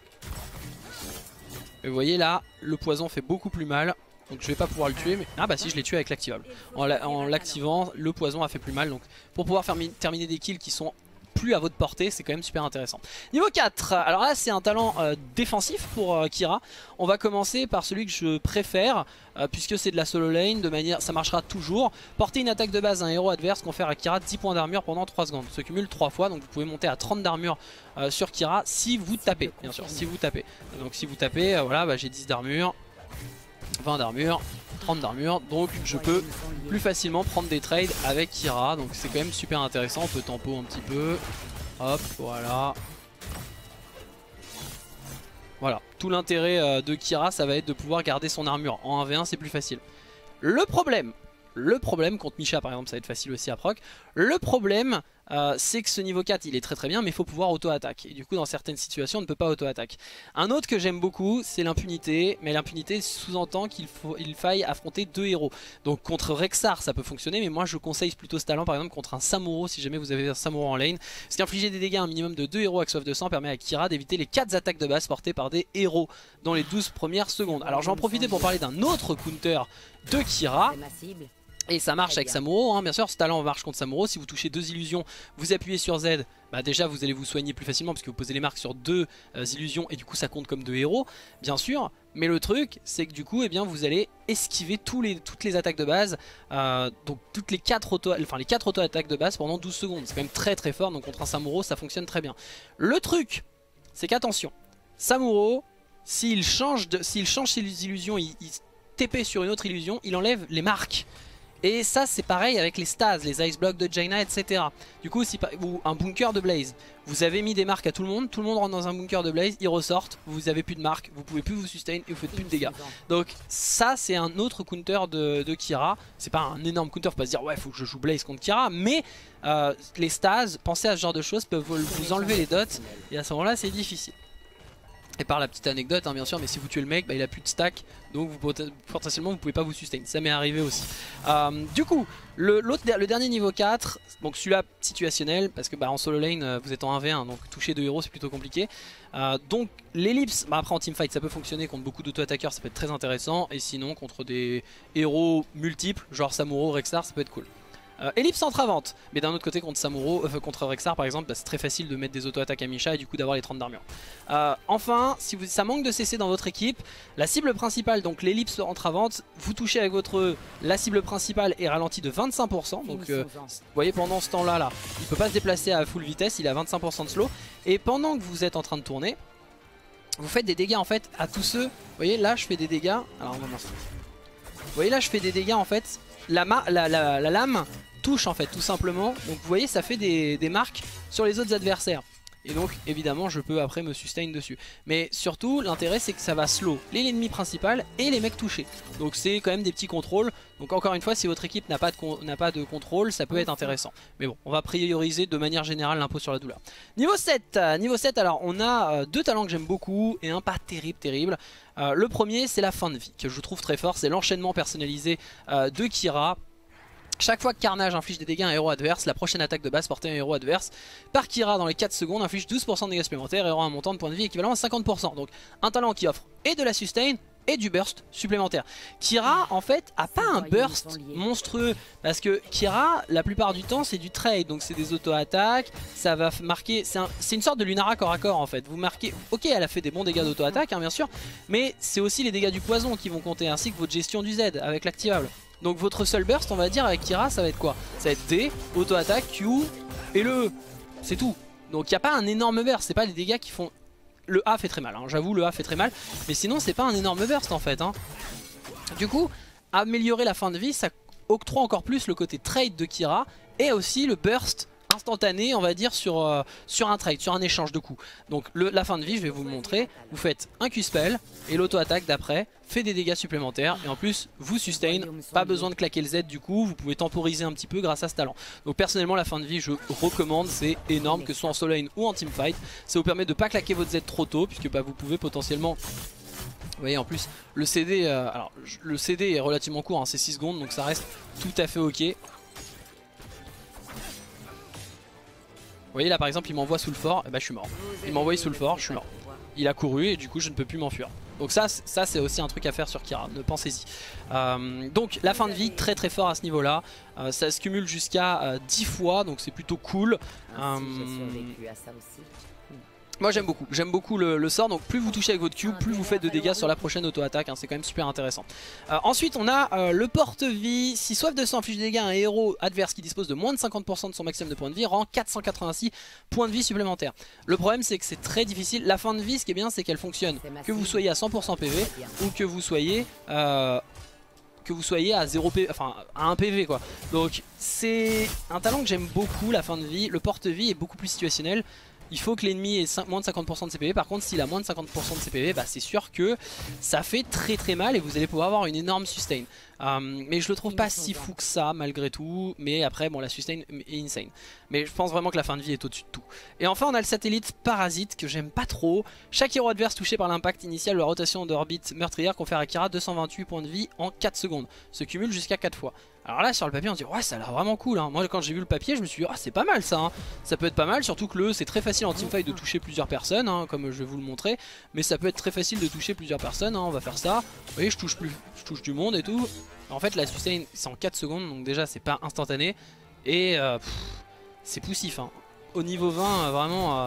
Et vous voyez là, le poison fait beaucoup plus mal. Donc je vais pas pouvoir le tuer, mais... Ah bah si, je l'ai tué avec l'activable. En l'activant, le poison a fait plus mal. Donc pour pouvoir faire terminer des kills qui sont plus à votre portée, c'est quand même super intéressant. Niveau quatre, alors là c'est un talent euh, défensif pour euh, Kira. On va commencer par celui que je préfère, euh, puisque c'est de la solo lane, de manière, ça marchera toujours. Porter une attaque de base à un héros adverse confère à Kira dix points d'armure pendant trois secondes. Se cumule trois fois, donc vous pouvez monter à trente d'armure euh, sur Kira si vous tapez, bien sûr, si vous tapez. Donc si vous tapez, euh, voilà, bah, j'ai dix d'armure, vingt d'armure, trente d'armure, donc je peux plus facilement prendre des trades avec Kira, donc c'est quand même super intéressant. On peut tempo un petit peu, hop, voilà. Voilà, tout l'intérêt de Kira ça va être de pouvoir garder son armure. En un v un c'est plus facile. Le problème, le problème contre Misha par exemple ça va être facile aussi à proc. Le problème euh, c'est que ce niveau quatre il est très très bien, mais il faut pouvoir auto-attaque. Et du coup dans certaines situations on ne peut pas auto-attaque. Un autre que j'aime beaucoup c'est l'impunité, mais l'impunité sous-entend qu'il faut, il faille affronter deux héros. Donc contre Rexxar ça peut fonctionner, mais moi je conseille plutôt ce talent par exemple contre un Samuro si jamais vous avez un Samuro en lane. Parce qu'infliger des dégâts à un minimum de deux héros avec soif de sang permet à Kira d'éviter les quatre attaques de base portées par des héros dans les douze premières secondes. Alors je vais en profiter pour parler d'un autre counter de Kira. Et ça marche avec Samuro, hein. Bien sûr ce talent marche contre Samuro. Si vous touchez deux illusions, vous appuyez sur Z, bah déjà vous allez vous soigner plus facilement parce que vous posez les marques sur deux euh, illusions et du coup ça compte comme deux héros, bien sûr. Mais le truc c'est que du coup eh bien, vous allez esquiver tous les, toutes les attaques de base, euh, donc toutes les quatre auto, enfin les quatre auto-attaques de base pendant douze secondes. C'est quand même très très fort, donc contre un Samuro ça fonctionne très bien. Le truc c'est qu'attention, Samuro s'il change, de, s'il change ses illusions, il, il T P sur une autre illusion, il enlève les marques. Et ça c'est pareil avec les Stas, les Ice Blocks de Jaina, et cetera. Du coup, si, ou un bunker de Blaze, vous avez mis des marques à tout le monde, tout le monde rentre dans un bunker de Blaze, ils ressortent, vous avez plus de marques, vous pouvez plus vous sustain et vous faites plus de dégâts. Donc ça c'est un autre counter de, de Kira. C'est pas un énorme counter, faut pas se dire ouais faut que je joue Blaze contre Kira, mais euh, les Stas, pensez à ce genre de choses, peuvent vous enlever les dots et à ce moment là c'est difficile. Et par la petite anecdote hein, bien sûr, mais si vous tuez le mec bah, il a plus de stack, donc vous, potentiellement vous pouvez pas vous sustain. Ça m'est arrivé aussi. euh, Du coup le, le dernier niveau quatre, donc celui-là situationnel parce que bah, en solo lane vous êtes en un v un, donc toucher deux héros c'est plutôt compliqué. euh, Donc l'ellipse, bah, après en teamfight ça peut fonctionner, contre beaucoup d'auto-attaqueurs ça peut être très intéressant. Et sinon contre des héros multiples genre Samuro, Rexxar ça peut être cool. Euh, ellipse entravante, mais d'un autre côté contre Samuro, euh, contre Rexxar par exemple, bah, c'est très facile de mettre des auto-attaques à Misha et du coup d'avoir les trente d'armure. Euh, enfin, si vous, ça manque de C C dans votre équipe, la cible principale, donc l'ellipse entravante, vous touchez avec votre E, la cible principale est ralentie de vingt-cinq pour cent. Donc euh, vous voyez pendant ce temps là, là, il peut pas se déplacer à full vitesse, il a vingt-cinq pour cent de slow. Et pendant que vous êtes en train de tourner, vous faites des dégâts en fait à tous ceux. Vous voyez là je fais des dégâts. Alors on va voir ça. Vous voyez là je fais des dégâts en fait. La, la, la, la lame touche en fait tout simplement, donc vous voyez ça fait des, des marques sur les autres adversaires et donc évidemment je peux après me sustain dessus, mais surtout l'intérêt c'est que ça va slow l'ennemi principal et les mecs touchés, donc c'est quand même des petits contrôles. Donc encore une fois si votre équipe n'a pas, pas de contrôle ça peut être intéressant, mais bon on va prioriser de manière générale l'impôt sur la douleur. Niveau sept, niveau sept alors on a euh, deux talents que j'aime beaucoup et un pas terrible terrible. euh, Le premier c'est la fin de vie que je trouve très fort, c'est l'enchaînement personnalisé euh, de Kira. Chaque fois que Carnage inflige des dégâts à un héros adverse, la prochaine attaque de base portée à un héros adverse par Kira dans les quatre secondes inflige douze pour cent de dégâts supplémentaires et aura un montant de points de vie équivalent à cinquante pour cent. Donc un talent qui offre et de la sustain et du burst supplémentaire. Kira en fait a pas un burst monstrueux parce que Kira la plupart du temps c'est du trade, donc c'est des auto-attaques, ça va marquer, c'est un, une sorte de Lunara corps à corps en fait. Vous marquez, ok elle a fait des bons dégâts d'auto-attaque hein, bien sûr, mais c'est aussi les dégâts du poison qui vont compter ainsi que votre gestion du Z avec l'activable. Donc votre seul burst on va dire avec Kira ça va être quoi? Ça va être D, auto-attaque, Q et le E. C'est tout. Donc il n'y a pas un énorme burst, c'est pas des dégâts qui font... Le A fait très mal, hein. J'avoue le A fait très mal. Mais sinon c'est pas un énorme burst en fait hein. Du coup améliorer la fin de vie ça octroie encore plus le côté trade de Kira et aussi le burst instantané on va dire sur, euh, sur un trade, sur un échange de coups. Donc le, la fin de vie je vais vous le montrer. Vous faites un Q-spell et l'auto-attaque d'après fait des dégâts supplémentaires et en plus vous sustain, pas besoin de claquer le Z du coup, vous pouvez temporiser un petit peu grâce à ce talent. Donc personnellement la fin de vie je recommande, c'est énorme que ce soit en solo lane ou en teamfight. Ça vous permet de pas claquer votre Z trop tôt puisque bah, vous pouvez potentiellement... Vous voyez en plus le C D, euh, alors, le C D est relativement court hein, c'est six secondes donc ça reste tout à fait ok. Vous voyez là par exemple il m'envoie sous le fort, et bah je suis mort. Il m'a envoyé sous le fort, je suis mort. Il a couru et du coup je ne peux plus m'enfuir. Donc ça, ça c'est aussi un truc à faire sur Kira, ne pensez-y. Euh, donc la fin de vie très très fort à ce niveau là. euh, Ça se cumule jusqu'à euh, dix fois donc c'est plutôt cool. euh, Moi j'aime beaucoup, j'aime beaucoup le, le sort, donc plus vous touchez avec votre Q, plus vous faites de dégâts sur la prochaine auto-attaque, hein, c'est quand même super intéressant. Euh, ensuite on a euh, le porte-vie, si soif de sang inflige des dégâts à un héros adverse qui dispose de moins de cinquante pour cent de son maximum de points de vie, rend quatre cent quatre-vingt-six points de vie supplémentaires. Le problème c'est que c'est très difficile, la fin de vie ce qui est bien c'est qu'elle fonctionne, que vous soyez à cent pour cent P V ou que vous soyez... Euh, que vous soyez à zéro P V, enfin à un P V quoi. Donc c'est un talent que j'aime beaucoup la fin de vie, le porte-vie est beaucoup plus situationnel. Il faut que l'ennemi ait moins de cinquante pour cent de C P V. Par contre s'il a moins de cinquante pour cent de C P V bah, c'est sûr que ça fait très très mal et vous allez pouvoir avoir une énorme sustain. euh, mais je le trouve pas si fou que ça malgré tout. Mais après bon, la sustain est insane, mais je pense vraiment que la fin de vie est au-dessus de tout. Et enfin on a le satellite Parasite que j'aime pas trop. Chaque héros adverse touché par l'impact initial de la rotation d'orbite meurtrière confère à Kira deux cent vingt-huit points de vie en quatre secondes, se cumule jusqu'à quatre fois. Alors là sur le papier on se dit ouais ça a l'air vraiment cool hein. Moi quand j'ai vu le papier je me suis dit oh, c'est pas mal ça hein. Ça peut être pas mal, surtout que le c'est très facile en teamfight de toucher plusieurs personnes hein, comme je vais vous le montrer. Mais ça peut être très facile de toucher plusieurs personnes hein. On va faire ça, vous voyez je touche plus, je touche du monde et tout. En fait la sustain c'est en quatre secondes, donc déjà c'est pas instantané. Et euh, c'est poussif hein. Au niveau vingt euh, vraiment euh,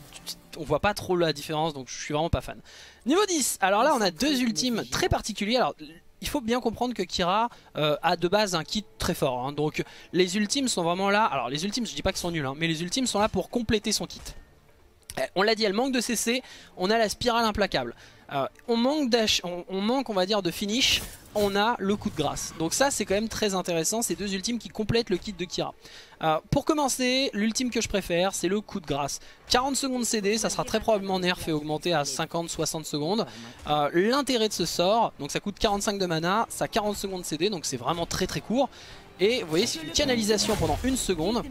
on voit pas trop la différence, donc je suis vraiment pas fan. Niveau dix, alors là on a deux ultimes très particuliers. Alors il faut bien comprendre que Kira euh, a de base un kit très fort hein. Donc les ultimes sont vraiment là. Alors les ultimes je dis pas qu'ils sont nuls hein, mais les ultimes sont là pour compléter son kit. eh, On l'a dit, elle manque de C C. On a la spirale implacable, euh, on, manque on, on manque on va dire de finish. On a le coup de grâce. Donc ça c'est quand même très intéressant. Ces deux ultimes qui complètent le kit de Kira. euh, Pour commencer, l'ultime que je préfère c'est le coup de grâce. Quarante secondes C D, ça sera très probablement nerf et augmenté à cinquante soixante secondes. euh, L'intérêt de ce sort, donc ça coûte quarante-cinq de mana, ça a quarante secondes C D, donc c'est vraiment très très court. Et vous voyez c'est une canalisation pendant une seconde.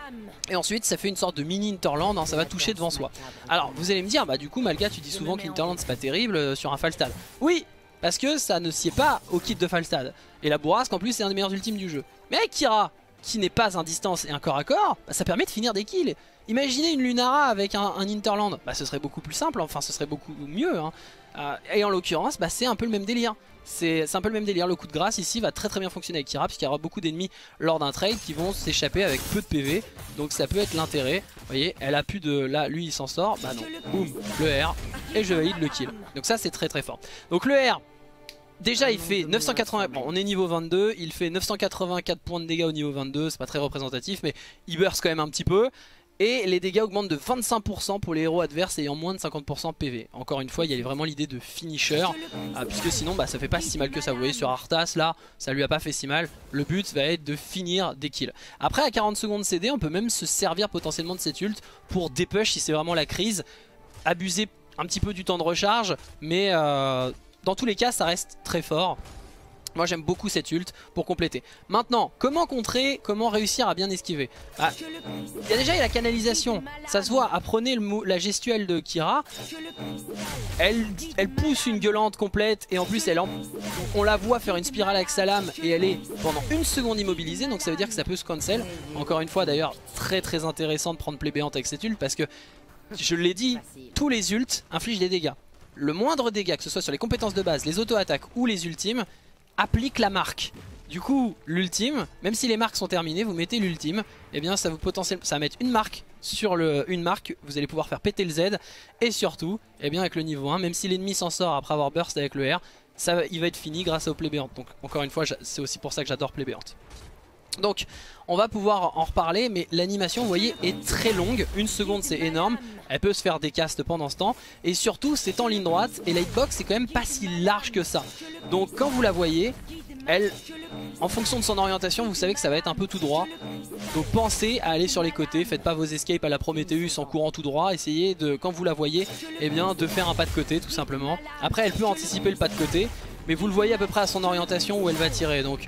Et ensuite ça fait une sorte de mini Hinterland hein, ça va toucher devant soi. Alors vous allez me dire bah du coup Malga tu dis souvent que l'Hinterland c'est pas terrible euh, sur un Falstad. Oui, parce que ça ne sied pas au kit de Falstad. Et la bourrasque en plus c'est un des meilleurs ultimes du jeu. Mais avec Kira, qui n'est pas un distance et un corps à corps, bah, ça permet de finir des kills. Imaginez une Lunara avec un, un Hinterland, bah, ce serait beaucoup plus simple, enfin ce serait beaucoup mieux hein. euh, Et en l'occurrence bah, c'est un peu le même délire. C'est un peu le même délire, le coup de grâce ici va très très bien fonctionner avec Kira, puisqu'il y aura beaucoup d'ennemis lors d'un trade qui vont s'échapper avec peu de P V. Donc ça peut être l'intérêt. Vous voyez, elle a plus de... Là, lui il s'en sort, bah non, boum, le R, et je valide le kill. Donc ça c'est très très fort. Donc le R, déjà il fait neuf cent quatre-vingts, bon on est niveau vingt-deux, il fait neuf cent quatre-vingt-quatre points de dégâts au niveau vingt-deux, c'est pas très représentatif mais il burst quand même un petit peu. Et les dégâts augmentent de vingt-cinq pour cent pour les héros adverses ayant moins de cinquante pour cent P V. Encore une fois il y a vraiment l'idée de finisher, ah, puisque sinon bah, ça fait pas si mal que ça. Vous voyez sur Arthas là ça lui a pas fait si mal. Le but va être de finir des kills. Après à quarante secondes C D on peut même se servir potentiellement de cette ult pour dépush si c'est vraiment la crise. Abuser un petit peu du temps de recharge, mais euh, dans tous les cas ça reste très fort. Moi j'aime beaucoup cette ult pour compléter. Maintenant, comment contrer, comment réussir à bien esquiver? Ah, il y a déjà la canalisation, ça se voit, apprenez le mot, la gestuelle de Kira. Elle, elle pousse une gueulante complète et en plus elle en, on la voit faire une spirale avec sa lame et elle est pendant une seconde immobilisée, donc ça veut dire que ça peut se cancel. Encore une fois d'ailleurs très très intéressant de prendre play béante avec cette ult parce que je l'ai dit, tous les ults infligent des dégâts. Le moindre dégât, que ce soit sur les compétences de base, les auto-attaques ou les ultimes, applique la marque. Du coup l'ultime, même si les marques sont terminées, vous mettez l'ultime, et eh bien ça vous potentiellement ça va mettre une marque sur le une marque, vous allez pouvoir faire péter le Z. Et surtout, et eh bien avec le niveau un, même si l'ennemi s'en sort après avoir burst avec le R, ça, il va être fini grâce au play béante. Donc encore une fois c'est aussi pour ça que j'adore play béante. Donc on va pouvoir en reparler, mais l'animation vous voyez est très longue, une seconde c'est énorme, elle peut se faire des castes pendant ce temps, et surtout c'est en ligne droite, et la hitbox c'est quand même pas si large que ça. Donc quand vous la voyez, elle, en fonction de son orientation vous savez que ça va être un peu tout droit, donc pensez à aller sur les côtés, faites pas vos escapes à la Prometheus en courant tout droit, essayez de, quand vous la voyez, eh bien, de faire un pas de côté tout simplement. Après elle peut anticiper le pas de côté, mais vous le voyez à peu près à son orientation où elle va tirer, donc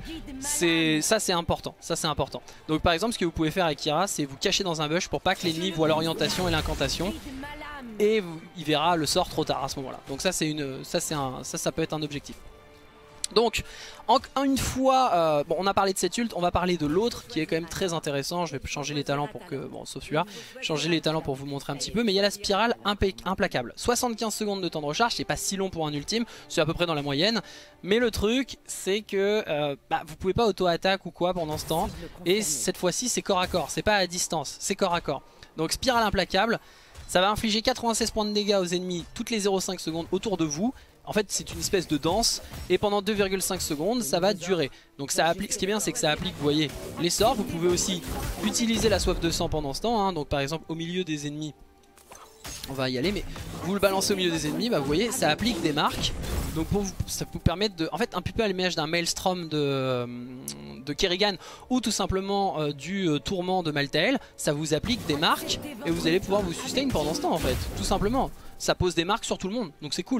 ça c'est important, ça c'est important. Donc par exemple ce que vous pouvez faire avec Kira c'est vous cacher dans un bush pour pas que l'ennemi voit l'orientation et l'incantation, et vous, il verra le sort trop tard à ce moment là. Donc ça c'est une, ça c'est un, ça ça peut être un objectif. Donc en, une fois, euh, bon, on a parlé de cette ult, on va parler de l'autre qui est quand même très intéressant. Je vais changer les talents pour que, bon sauf celui-là, changer les talents pour vous montrer un petit peu. Mais il y a la spirale implacable, soixante-quinze secondes de temps de recharge, c'est pas si long pour un ultime, c'est à peu près dans la moyenne. Mais le truc c'est que euh, bah, vous pouvez pas auto-attaque ou quoi pendant ce temps. Et cette fois-ci c'est corps à corps, c'est pas à distance, c'est corps à corps. Donc spirale implacable, ça va infliger quatre-vingt-seize points de dégâts aux ennemis toutes les zéro virgule cinq secondes autour de vous. En fait c'est une espèce de danse et pendant deux virgule cinq secondes ça va durer. Donc ça applique, ce qui est bien c'est que ça applique, vous voyez, les sorts. Vous pouvez aussi utiliser la soif de sang pendant ce temps hein. Donc par exemple au milieu des ennemis, on va y aller, mais vous le balancez au milieu des ennemis, bah vous voyez ça applique des marques. Donc pour vous, ça vous permettre de, en fait un peu à l'image d'un Maelstrom de, de Kerrigan ou tout simplement euh, du euh, tourment de Malthael, ça vous applique des marques et vous allez pouvoir vous sustain pendant ce temps en fait, tout simplement. Ça pose des marques sur tout le monde, donc c'est cool.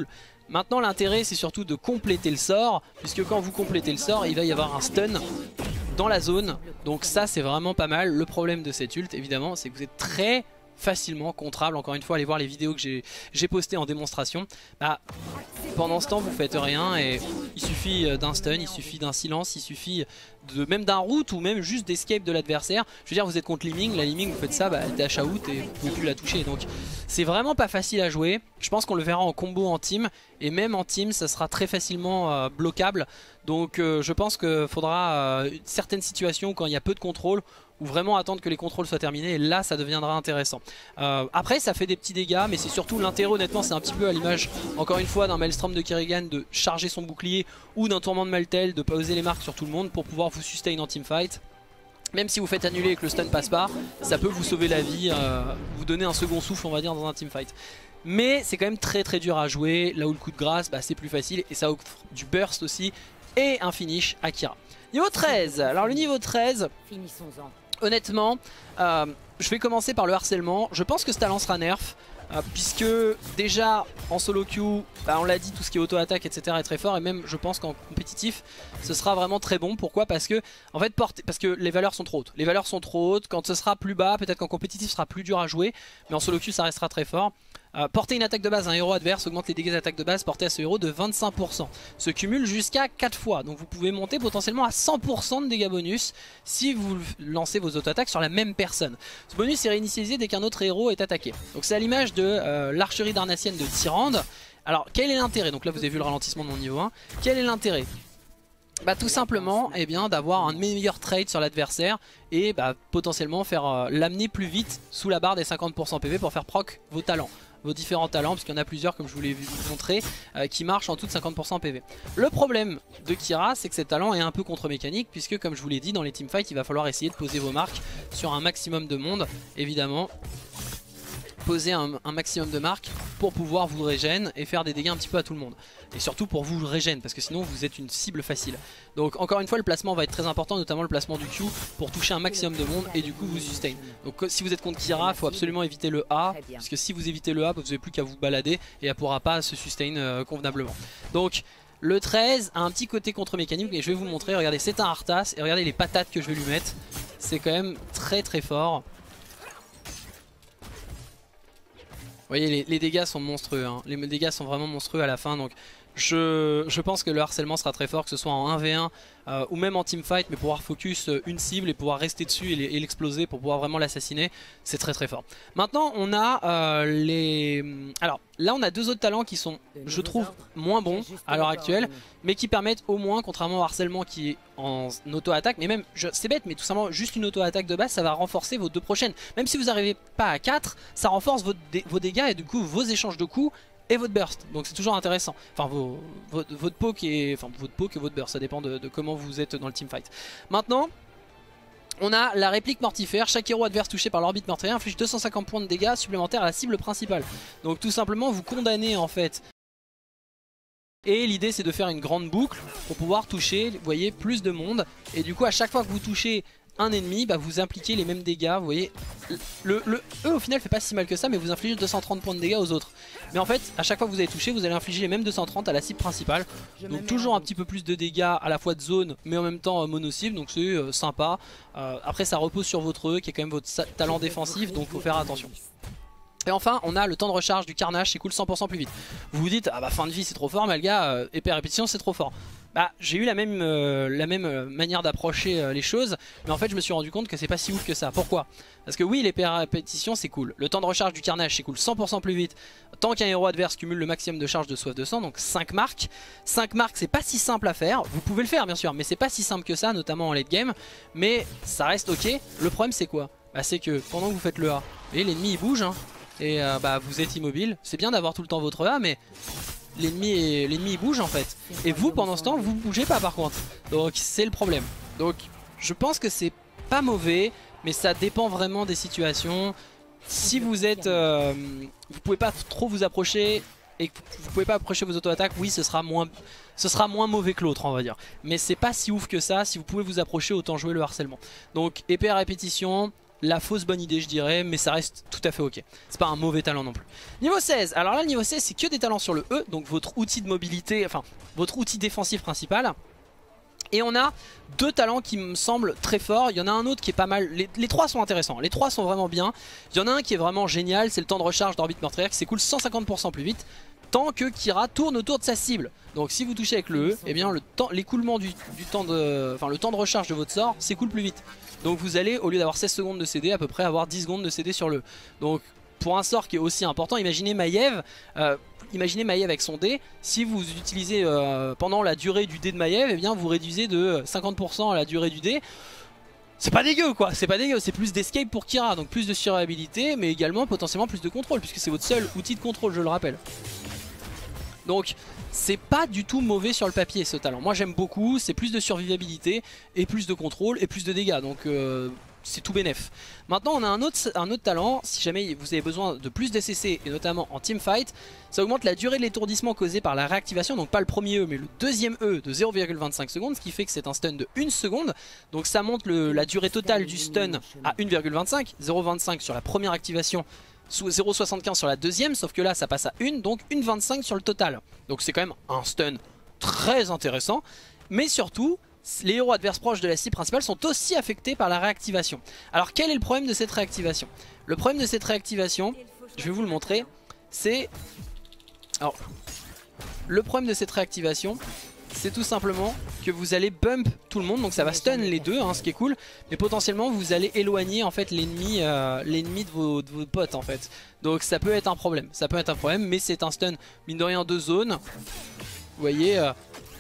Maintenant l'intérêt c'est surtout de compléter le sort, puisque quand vous complétez le sort il va y avoir un stun dans la zone. Donc ça c'est vraiment pas mal. Le problème de cette ult évidemment c'est que vous êtes très facilement contrable. Encore une fois allez voir les vidéos que j'ai postées en démonstration. Bah, pendant ce temps vous faites rien et il suffit d'un stun, il suffit d'un silence, il suffit de, même d'un route ou même juste d'escape de l'adversaire. Je veux dire vous êtes contre Liming, la Liming vous faites ça, bah, elle dash out et vous pouvez plus la toucher. Donc c'est vraiment pas facile à jouer. Je pense qu'on le verra en combo en team et même en team ça sera très facilement euh, bloquable. Donc euh, je pense qu'il faudra euh, certaines situations où quand il y a peu de contrôle ou vraiment attendre que les contrôles soient terminés et là ça deviendra intéressant. Euh, après ça fait des petits dégâts mais c'est surtout l'intérêt honnêtement, c'est un petit peu à l'image encore une fois d'un Maelstrom de Kerrigan de charger son bouclier ou d'un Tourment de Maltel de poser les marques sur tout le monde pour pouvoir vous sustain en teamfight. Même si vous faites annuler et que le stun passe pas, ça peut vous sauver la vie, euh, vous donner un second souffle on va dire dans un teamfight. Mais c'est quand même très très dur à jouer, là où le coup de grâce bah, c'est plus facile et ça offre du burst aussi et un finish à Kira. Niveau treize, alors le niveau treize, honnêtement, euh, je vais commencer par le harcèlement. Je pense que ce talent sera nerf, euh, puisque déjà en solo queue, bah, on l'a dit, tout ce qui est auto-attaque, et cetera est très fort. Et même je pense qu'en compétitif, ce sera vraiment très bon. Pourquoi? Parce que en fait, porter, parce que les valeurs sont trop hautes. Les valeurs sont trop hautes. Quand ce sera plus bas, peut-être qu'en compétitif, ce sera plus dur à jouer. Mais en solo queue, ça restera très fort. Euh, porter une attaque de base à un héros adverse augmente les dégâts d'attaque de base portés à ce héros de vingt-cinq pour cent. Se cumule jusqu'à quatre fois. Donc vous pouvez monter potentiellement à cent pour cent de dégâts bonus si vous lancez vos auto-attaques sur la même personne. Ce bonus est réinitialisé dès qu'un autre héros est attaqué. Donc c'est à l'image de euh, l'archerie darnassienne de Tyrande. Alors quel est l'intérêt? Donc là vous avez vu le ralentissement de mon niveau un. Quel est l'intérêt? Bah tout simplement eh bien d'avoir un meilleur trade sur l'adversaire et bah, potentiellement faire euh, l'amener plus vite sous la barre des cinquante pour cent P V pour faire proc vos talents. Vos différents talents, parce qu'il y en a plusieurs comme je vous l'ai montré, euh, qui marchent en tout de cinquante pour cent P V. Le problème de Kira, c'est que cet talent est un peu contre-mécanique, puisque comme je vous l'ai dit, dans les teamfights, il va falloir essayer de poser vos marques sur un maximum de monde, évidemment. Poser un, un maximum de marques pour pouvoir vous régène et faire des dégâts un petit peu à tout le monde. Et surtout pour vous régène, parce que sinon vous êtes une cible facile. Donc encore une fois le placement va être très important, notamment le placement du Q pour toucher un maximum de monde et du coup vous sustain. Donc si vous êtes contre Kira, il faut absolument éviter le A, parce que si vous évitez le A, vous n'avez plus qu'à vous balader et elle ne pourra pas se sustain euh, convenablement. Donc le treize a un petit côté contre-mécanique et je vais vous montrer, regardez c'est un Arthas et regardez les patates que je vais lui mettre. C'est quand même très très fort. Vous voyez les, les dégâts sont monstrueux, hein. Les dégâts sont vraiment monstrueux à la fin donc je, je pense que le harcèlement sera très fort, que ce soit en un v un euh, ou même en teamfight, mais pouvoir focus une cible et pouvoir rester dessus et l'exploser pour pouvoir vraiment l'assassiner, c'est très très fort. Maintenant on a euh, les... Alors là on a deux autres talents qui sont, je trouve, moins bons à l'heure actuelle, mais qui permettent au moins, contrairement au harcèlement qui est en auto-attaque, mais même, c'est bête, mais tout simplement juste une auto-attaque de base, ça va renforcer vos deux prochaines. Même si vous n'arrivez pas à quatre, ça renforce vos, dé vos dégâts et du coup vos échanges de coups et votre burst, donc c'est toujours intéressant. Enfin vos, votre, votre poke et enfin votre poke et votre burst, ça dépend de, de comment vous êtes dans le teamfight. Maintenant, on a la réplique mortifère. Chaque héros adverse touché par l'orbite meurtrière inflige deux cent cinquante points de dégâts supplémentaires à la cible principale. Donc tout simplement vous condamnez en fait. Et l'idée c'est de faire une grande boucle pour pouvoir toucher, vous voyez, plus de monde. Et du coup à chaque fois que vous touchez un ennemi, bah vous impliquez les mêmes dégâts, vous voyez. Le, le E au final fait pas si mal que ça, mais vous infligez deux cent trente points de dégâts aux autres. Mais en fait, à chaque fois que vous allez toucher, vous allez infliger les mêmes deux cent trente à la cible principale. Donc toujours un petit peu plus de dégâts à la fois de zone, mais en même temps euh, mono-cible, donc c'est euh, sympa. Euh, après ça repose sur votre E, qui est quand même votre talent défensif, donc faut faire attention. Et enfin on a le temps de recharge du carnage qui coule cent pour cent plus vite. Vous vous dites ah bah fin de vie c'est trop fort, mais le gars euh, épée à répétition c'est trop fort. Bah j'ai eu la même, euh, la même euh, manière d'approcher euh, les choses, mais en fait je me suis rendu compte que c'est pas si ouf que ça. Pourquoi? Parce que oui l'épée à répétition c'est cool, le temps de recharge du carnage c'est cool cent pour cent plus vite tant qu'un héros adverse cumule le maximum de charge de soif de sang, donc cinq marques. cinq marques c'est pas si simple à faire, vous pouvez le faire bien sûr, mais c'est pas si simple que ça, notamment en late game, mais ça reste ok. Le problème c'est quoi? Bah c'est que pendant que vous faites le A, vous voyez l'ennemi il bouge hein, et euh, bah vous êtes immobile, c'est bien d'avoir tout le temps votre A, mais l'ennemi l'ennemi bouge en fait. Et vous pendant ce temps vous bougez pas par contre. Donc c'est le problème. Donc je pense que c'est pas mauvais, mais ça dépend vraiment des situations. Si vous êtes euh, vous pouvez pas trop vous approcher et que vous pouvez pas approcher vos auto-attaques, oui ce sera moins ce sera moins mauvais que l'autre on va dire. Mais c'est pas si ouf que ça, si vous pouvez vous approcher autant jouer le harcèlement. Donc épée à répétition, la fausse bonne idée je dirais, mais ça reste tout à fait ok. C'est pas un mauvais talent non plus. Niveau seize, alors là le niveau seize c'est que des talents sur le E, donc votre outil de mobilité, enfin votre outil défensif principal. Et on a deux talents qui me semblent très forts. Il y en a un autre qui est pas mal. Les, les trois sont intéressants. Les trois sont vraiment bien. Il y en a un qui est vraiment génial. C'est le temps de recharge d'orbite meurtrière qui s'écoule cent cinquante pour cent plus vite tant que Kira tourne autour de sa cible. Donc si vous touchez avec le E, eh bien le temps, l'écoulement du, du temps de, enfin le temps de recharge de votre sort s'écoule plus vite. Donc vous allez, au lieu d'avoir seize secondes de C D, à peu près avoir dix secondes de C D sur le E. Donc pour un sort qui est aussi important, imaginez Maiev, euh, imaginez Maiev avec son dé, si vous utilisez euh, pendant la durée du dé de Maiev, eh bien vous réduisez de cinquante pour cent la durée du dé. C'est pas dégueu quoi, c'est pas dégueu, c'est plus d'escape pour Kira, donc plus de survivabilité, mais également potentiellement plus de contrôle, puisque c'est votre seul outil de contrôle, je le rappelle. Donc c'est pas du tout mauvais sur le papier ce talent, moi j'aime beaucoup, c'est plus de survivabilité, et plus de contrôle, et plus de dégâts, donc... Euh, c'est tout bénef. Maintenant on a un autre, un autre talent, si jamais vous avez besoin de plus de C C et notamment en teamfight, ça augmente la durée de l'étourdissement causé par la réactivation, donc pas le premier E mais le deuxième E de zéro virgule vingt-cinq secondes, ce qui fait que c'est un stun de une seconde, donc ça monte le, la durée totale du stun à une virgule vingt-cinq, zéro virgule vingt-cinq sur la première activation, zéro virgule soixante-quinze sur la deuxième, sauf que là ça passe à une, donc une virgule vingt-cinq sur le total. Donc c'est quand même un stun très intéressant, mais surtout... les héros adverses proches de la cible principale sont aussi affectés par la réactivation. Alors quel est le problème de cette réactivation? Le problème de cette réactivation, je vais vous le montrer, c'est... Alors, le problème de cette réactivation, c'est tout simplement que vous allez bump tout le monde, donc ça va stun les deux, hein, ce qui est cool, mais potentiellement vous allez éloigner en fait l'ennemi euh, l'ennemi de vos, de vos potes en fait. Donc ça peut être un problème, ça peut être un problème, mais c'est un stun mine de rien de zone. Vous voyez... Euh,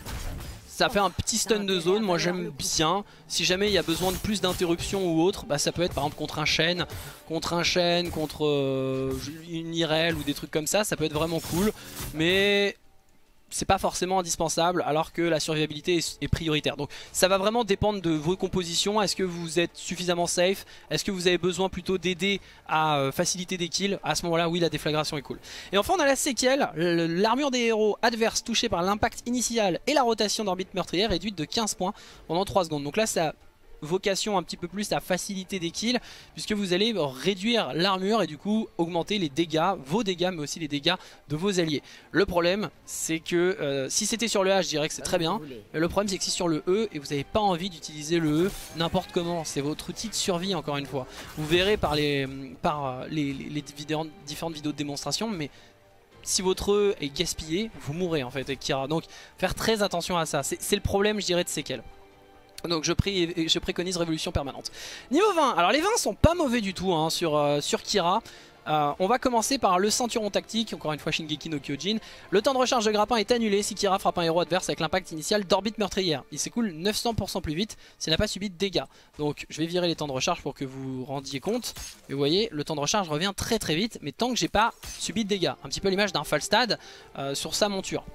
ça fait un petit stun de zone, moi j'aime bien. Si jamais il y a besoin de plus d'interruptions ou autre, bah ça peut être par exemple contre un chêne, contre un chêne, contre euh, une I R L ou des trucs comme ça, ça peut être vraiment cool. Mais c'est pas forcément indispensable alors que la survivabilité est, est prioritaire. Donc ça va vraiment dépendre de vos compositions. Est-ce que vous êtes suffisamment safe? Est-ce que vous avez besoin plutôt d'aider à euh, faciliter des kills? À ce moment là oui, la déflagration est cool. Et enfin on a la séquelle, l'armure des héros adverses touchée par l'impact initial et la rotation d'orbite meurtrière réduite de quinze points pendant trois secondes. Donc là ça vocation un petit peu plus à faciliter des kills, puisque vous allez réduire l'armure et du coup augmenter les dégâts, vos dégâts mais aussi les dégâts de vos alliés. Le problème c'est que euh, si c'était sur le A je dirais que c'est très bien, mais le problème c'est que si sur le E et vous n'avez pas envie d'utiliser le E n'importe comment, c'est votre outil de survie encore une fois. Vous verrez par les, par les, les, les vidéos, différentes vidéos de démonstration, mais si votre E est gaspillé, vous mourrez en fait avec Kira. Donc faire très attention à ça, c'est le problème je dirais de séquelles. Donc je, pré je préconise révolution permanente. Niveau vingt, alors les vingt sont pas mauvais du tout hein, sur, euh, sur Kira. Euh, on va commencer par le ceinturon tactique, encore une fois Shingeki no Kyojin. Le temps de recharge de grappin est annulé si Kira frappe un héros adverse avec l'impact initial d'orbite meurtrière. Il s'écoule neuf cents pour cent plus vite s'il n'a pas subi de dégâts. Donc je vais virer les temps de recharge pour que vous vous rendiez compte. Et vous voyez, le temps de recharge revient très très vite, mais tant que j'ai pas subi de dégâts. Un petit peu l'image d'un Falstad euh, sur sa monture.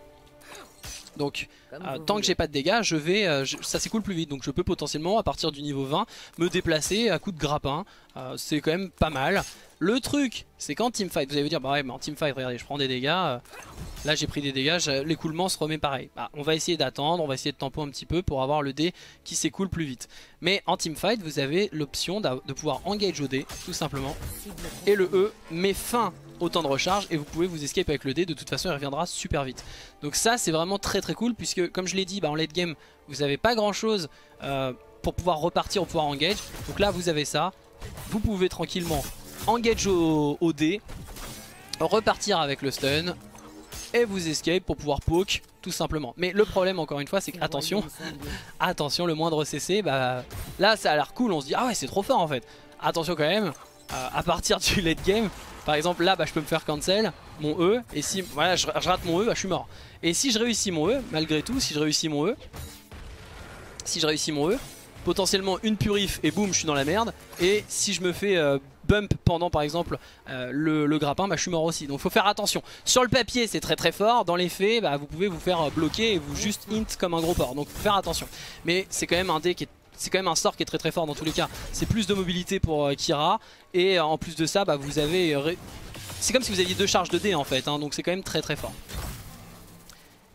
Donc euh, tant que j'ai pas de dégâts, je vais, euh, je, ça s'écoule plus vite. Donc je peux potentiellement à partir du niveau vingt me déplacer à coup de grappin. euh, C'est quand même pas mal. Le truc c'est qu'en teamfight, vous allez vous dire bah ouais mais en teamfight regardez je prends des dégâts, euh, là j'ai pris des dégâts, l'écoulement se remet pareil. Bah, on va essayer d'attendre, on va essayer de tempo un petit peu pour avoir le dé qui s'écoule plus vite. Mais en teamfight vous avez l'option de pouvoir engage au dé tout simplement. Et le E met fin au temps de recharge et vous pouvez vous escape avec le dé, de toute façon il reviendra super vite. Donc ça c'est vraiment très très cool, puisque comme je l'ai dit bah, en late game vous n'avez pas grand chose euh, pour pouvoir repartir, pour pouvoir engage. Donc là vous avez ça, vous pouvez tranquillement engage au, au dé, repartir avec le stun et vous escape pour pouvoir poke tout simplement. Mais le problème encore une fois c'est que attention, attention le moindre C C, bah, là ça a l'air cool, on se dit ah ouais c'est trop fort en fait. Attention quand même, euh, à partir du late game, par exemple là bah, je peux me faire cancel mon E, et si voilà, je, je rate mon E, bah, je suis mort. Et si je réussis mon E, malgré tout, si je réussis mon E, si je réussis mon E, potentiellement une purif et boum je suis dans la merde. Et si je me fais euh, bump pendant par exemple euh, le, le grappin, bah, je suis mort aussi. Donc faut faire attention. Sur le papier c'est très très fort, dans les faits bah, vous pouvez vous faire bloquer et vous juste int comme un gros porc. Donc faut faire attention. Mais c'est quand même un dé qui est... c'est quand même un sort qui est très très fort dans tous les cas. C'est plus de mobilité pour euh, Kira. Et euh, en plus de ça bah, vous avez... Euh, c'est comme si vous aviez deux charges de dés en fait hein, donc c'est quand même très très fort.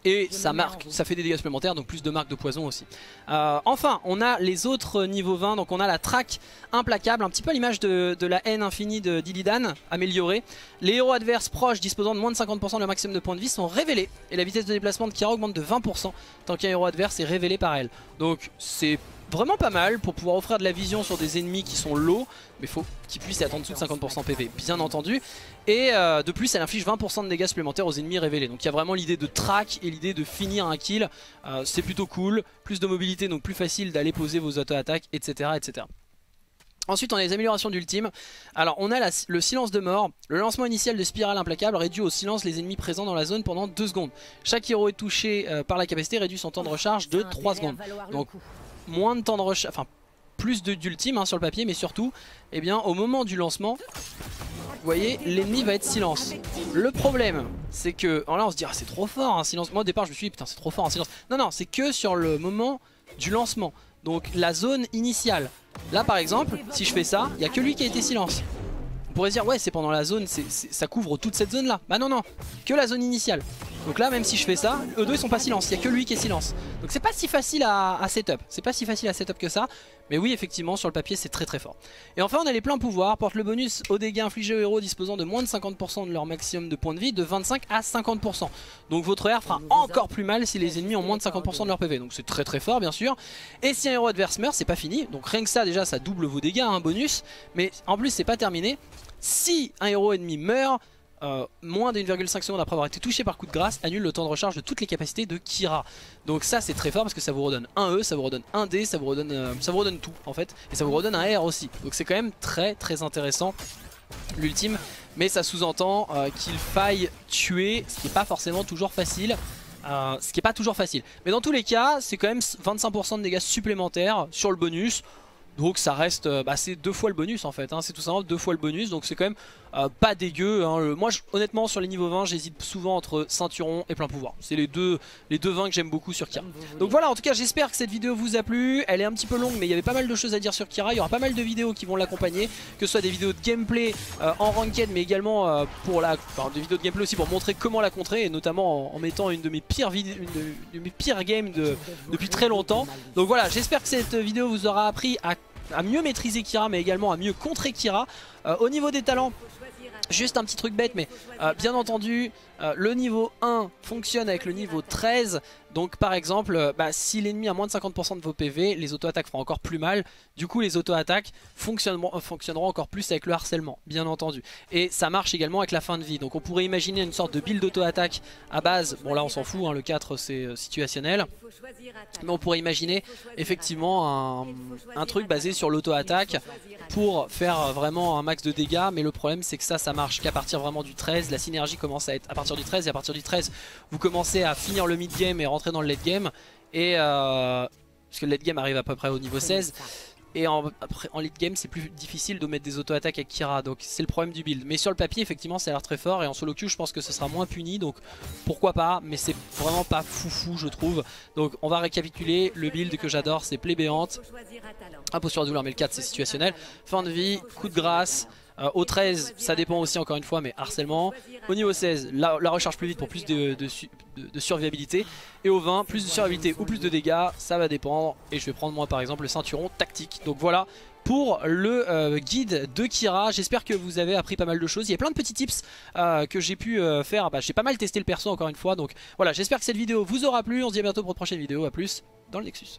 Et ça marque, ça fait des dégâts supplémentaires, donc plus de marques de poison aussi. Euh, enfin, on a les autres niveaux vingt, donc on a la traque implacable, un petit peu à l'image de, de la haine infinie de d'Illidan, améliorée. Les héros adverses proches disposant de moins de cinquante pour cent de leur maximum de points de vie sont révélés. Et la vitesse de déplacement de Kira augmente de vingt pour cent tant qu'un héros adverse est révélé par elle. Donc c'est vraiment pas mal pour pouvoir offrir de la vision sur des ennemis qui sont low, mais il faut qu'ils puissent être en dessous de cinquante pour cent P V, bien entendu. Et euh, de plus, elle inflige vingt pour cent de dégâts supplémentaires aux ennemis révélés. Donc il y a vraiment l'idée de track et l'idée de finir un kill. Euh, c'est plutôt cool. Plus de mobilité, donc plus facile d'aller poser vos auto-attaques, et cetera, et cetera. Ensuite, on a les améliorations d'ultime. Alors, on a la, le silence de mort. Le lancement initial de spirale implacable réduit au silence les ennemis présents dans la zone pendant deux secondes. Chaque héros est touché euh, par la capacité réduit son temps de recharge de trois secondes. Donc, moins de temps de recharge, enfin, plus d'ultime hein, sur le papier, mais surtout, eh bien, au moment du lancement, vous voyez, l'ennemi va être silence. Le problème, c'est que, alors là, on se dit, ah, c'est trop fort un silence. Moi, au départ, je me suis dit, putain, c'est trop fort un silence. Non, non, c'est que sur le moment du lancement. Donc, la zone initiale. Là par exemple, si je fais ça, il n'y a que lui qui a été silence. On pourrait se dire ouais c'est pendant la zone, c'est, c'est, ça couvre toute cette zone là. Bah non non, que la zone initiale. Donc là même si je fais ça, eux deux ils sont pas silence, il n'y a que lui qui est silence. Donc c'est pas si facile à, à setup, c'est pas si facile à setup que ça. Mais oui effectivement sur le papier c'est très très fort. Et enfin on a les pleins pouvoirs, porte le bonus aux dégâts infligés aux héros disposant de moins de cinquante pour cent de leur maximum de points de vie de vingt-cinq à cinquante pour cent. Donc votre R fera encore plus mal si les ennemis ont moins de cinquante pour cent de leur P V. Donc c'est très très fort bien sûr. Et si un héros adverse meurt c'est pas fini. Donc rien que ça déjà ça double vos dégâts, un bonus. Mais en plus c'est pas terminé. Si un héros ennemi meurt, euh, moins d'une virgule cinq secondes après avoir été touché par coup de grâce, annule le temps de recharge de toutes les capacités de Kira. Donc ça c'est très fort parce que ça vous redonne un E, ça vous redonne un D, ça vous redonne, euh, ça vous redonne tout en fait. Et ça vous redonne un R aussi. Donc c'est quand même très très intéressant l'ultime. Mais ça sous-entend euh, qu'il faille tuer, ce qui n'est pas forcément toujours facile. Euh, ce qui n'est pas toujours facile. Mais dans tous les cas, c'est quand même vingt-cinq pour cent de dégâts supplémentaires sur le bonus. Donc ça reste, bah c'est deux fois le bonus en fait, hein. C'est tout simplement deux fois le bonus, donc c'est quand même euh, pas dégueu hein. Le, moi je, honnêtement sur les niveaux vingt j'hésite souvent entre ceinturon et plein pouvoir. C'est les deux, les deux vingt que j'aime beaucoup sur Kira. Donc voilà, en tout cas j'espère que cette vidéo vous a plu. Elle est un petit peu longue mais il y avait pas mal de choses à dire sur Kira. Il y aura pas mal de vidéos qui vont l'accompagner, que ce soit des vidéos de gameplay euh, en ranked, mais également euh, pour la, enfin, des vidéos de gameplay aussi pour montrer comment la contrer, et notamment en, en mettant une de mes pires vidéos, une de, de mes pires games de, depuis très longtemps. Donc voilà, j'espère que cette vidéo vous aura appris à à mieux maîtriser Kira, mais également à mieux contrer Kira. Euh, au niveau des talents, juste un petit truc bête, mais euh, bien entendu euh, le niveau un fonctionne avec le niveau treize. Donc par exemple euh, bah, si l'ennemi a moins de cinquante pour cent de vos P V, les auto-attaques feront encore plus mal. Du coup les auto-attaques fonctionneront, euh, fonctionneront encore plus avec le harcèlement, bien entendu. Et ça marche également avec la fin de vie. Donc on pourrait imaginer une sorte de build d'auto-attaque à base. Bon là on s'en fout, hein, le quatre c'est euh, situationnel. Mais on pourrait imaginer effectivement un, un truc basé sur l'auto-attaque pour faire vraiment un max de dégâts. Mais le problème c'est que ça, ça marche qu'à partir vraiment du treize. La synergie commence à être à partir du treize, et à partir du treize vous commencez à finir le mid-game et rentrer dans le late game. Et euh, parce que le late game arrive à peu près au niveau seize. Et en, après, en late game c'est plus difficile de mettre des auto-attaques avec Kira. Donc c'est le problème du build. Mais sur le papier effectivement ça a l'air très fort. Et en solo queue je pense que ce sera moins puni. Donc pourquoi pas. Mais c'est vraiment pas foufou je trouve. Donc on va récapituler. Le build que j'adore c'est plaie béante, imposture à douleur, mais le quatre c'est situationnel. Fin de vie, coup de grâce. Euh, au treize ça dépend aussi encore une fois, mais harcèlement. Au niveau seize la, la recharge plus vite pour plus de, de, de, de survivabilité. Et au vingt plus de survivabilité ou plus de dégâts, ça va dépendre. Et je vais prendre moi par exemple le ceinturon tactique. Donc voilà pour le euh, guide de Kira. J'espère que vous avez appris pas mal de choses. Il y a plein de petits tips euh, que j'ai pu euh, faire. Bah, j'ai pas mal testé le perso encore une fois. Donc voilà, j'espère que cette vidéo vous aura plu. On se dit à bientôt pour une prochaine vidéo. A plus dans le Nexus.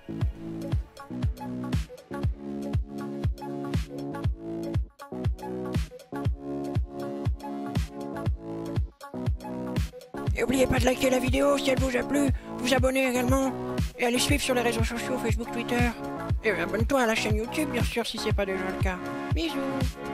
Et n'oubliez pas de liker la vidéo si elle vous a plu, vous abonner également, et allez suivre sur les réseaux sociaux, Facebook, Twitter. Et abonne-toi à la chaîne YouTube bien sûr si c'est pas déjà le cas. Bisous.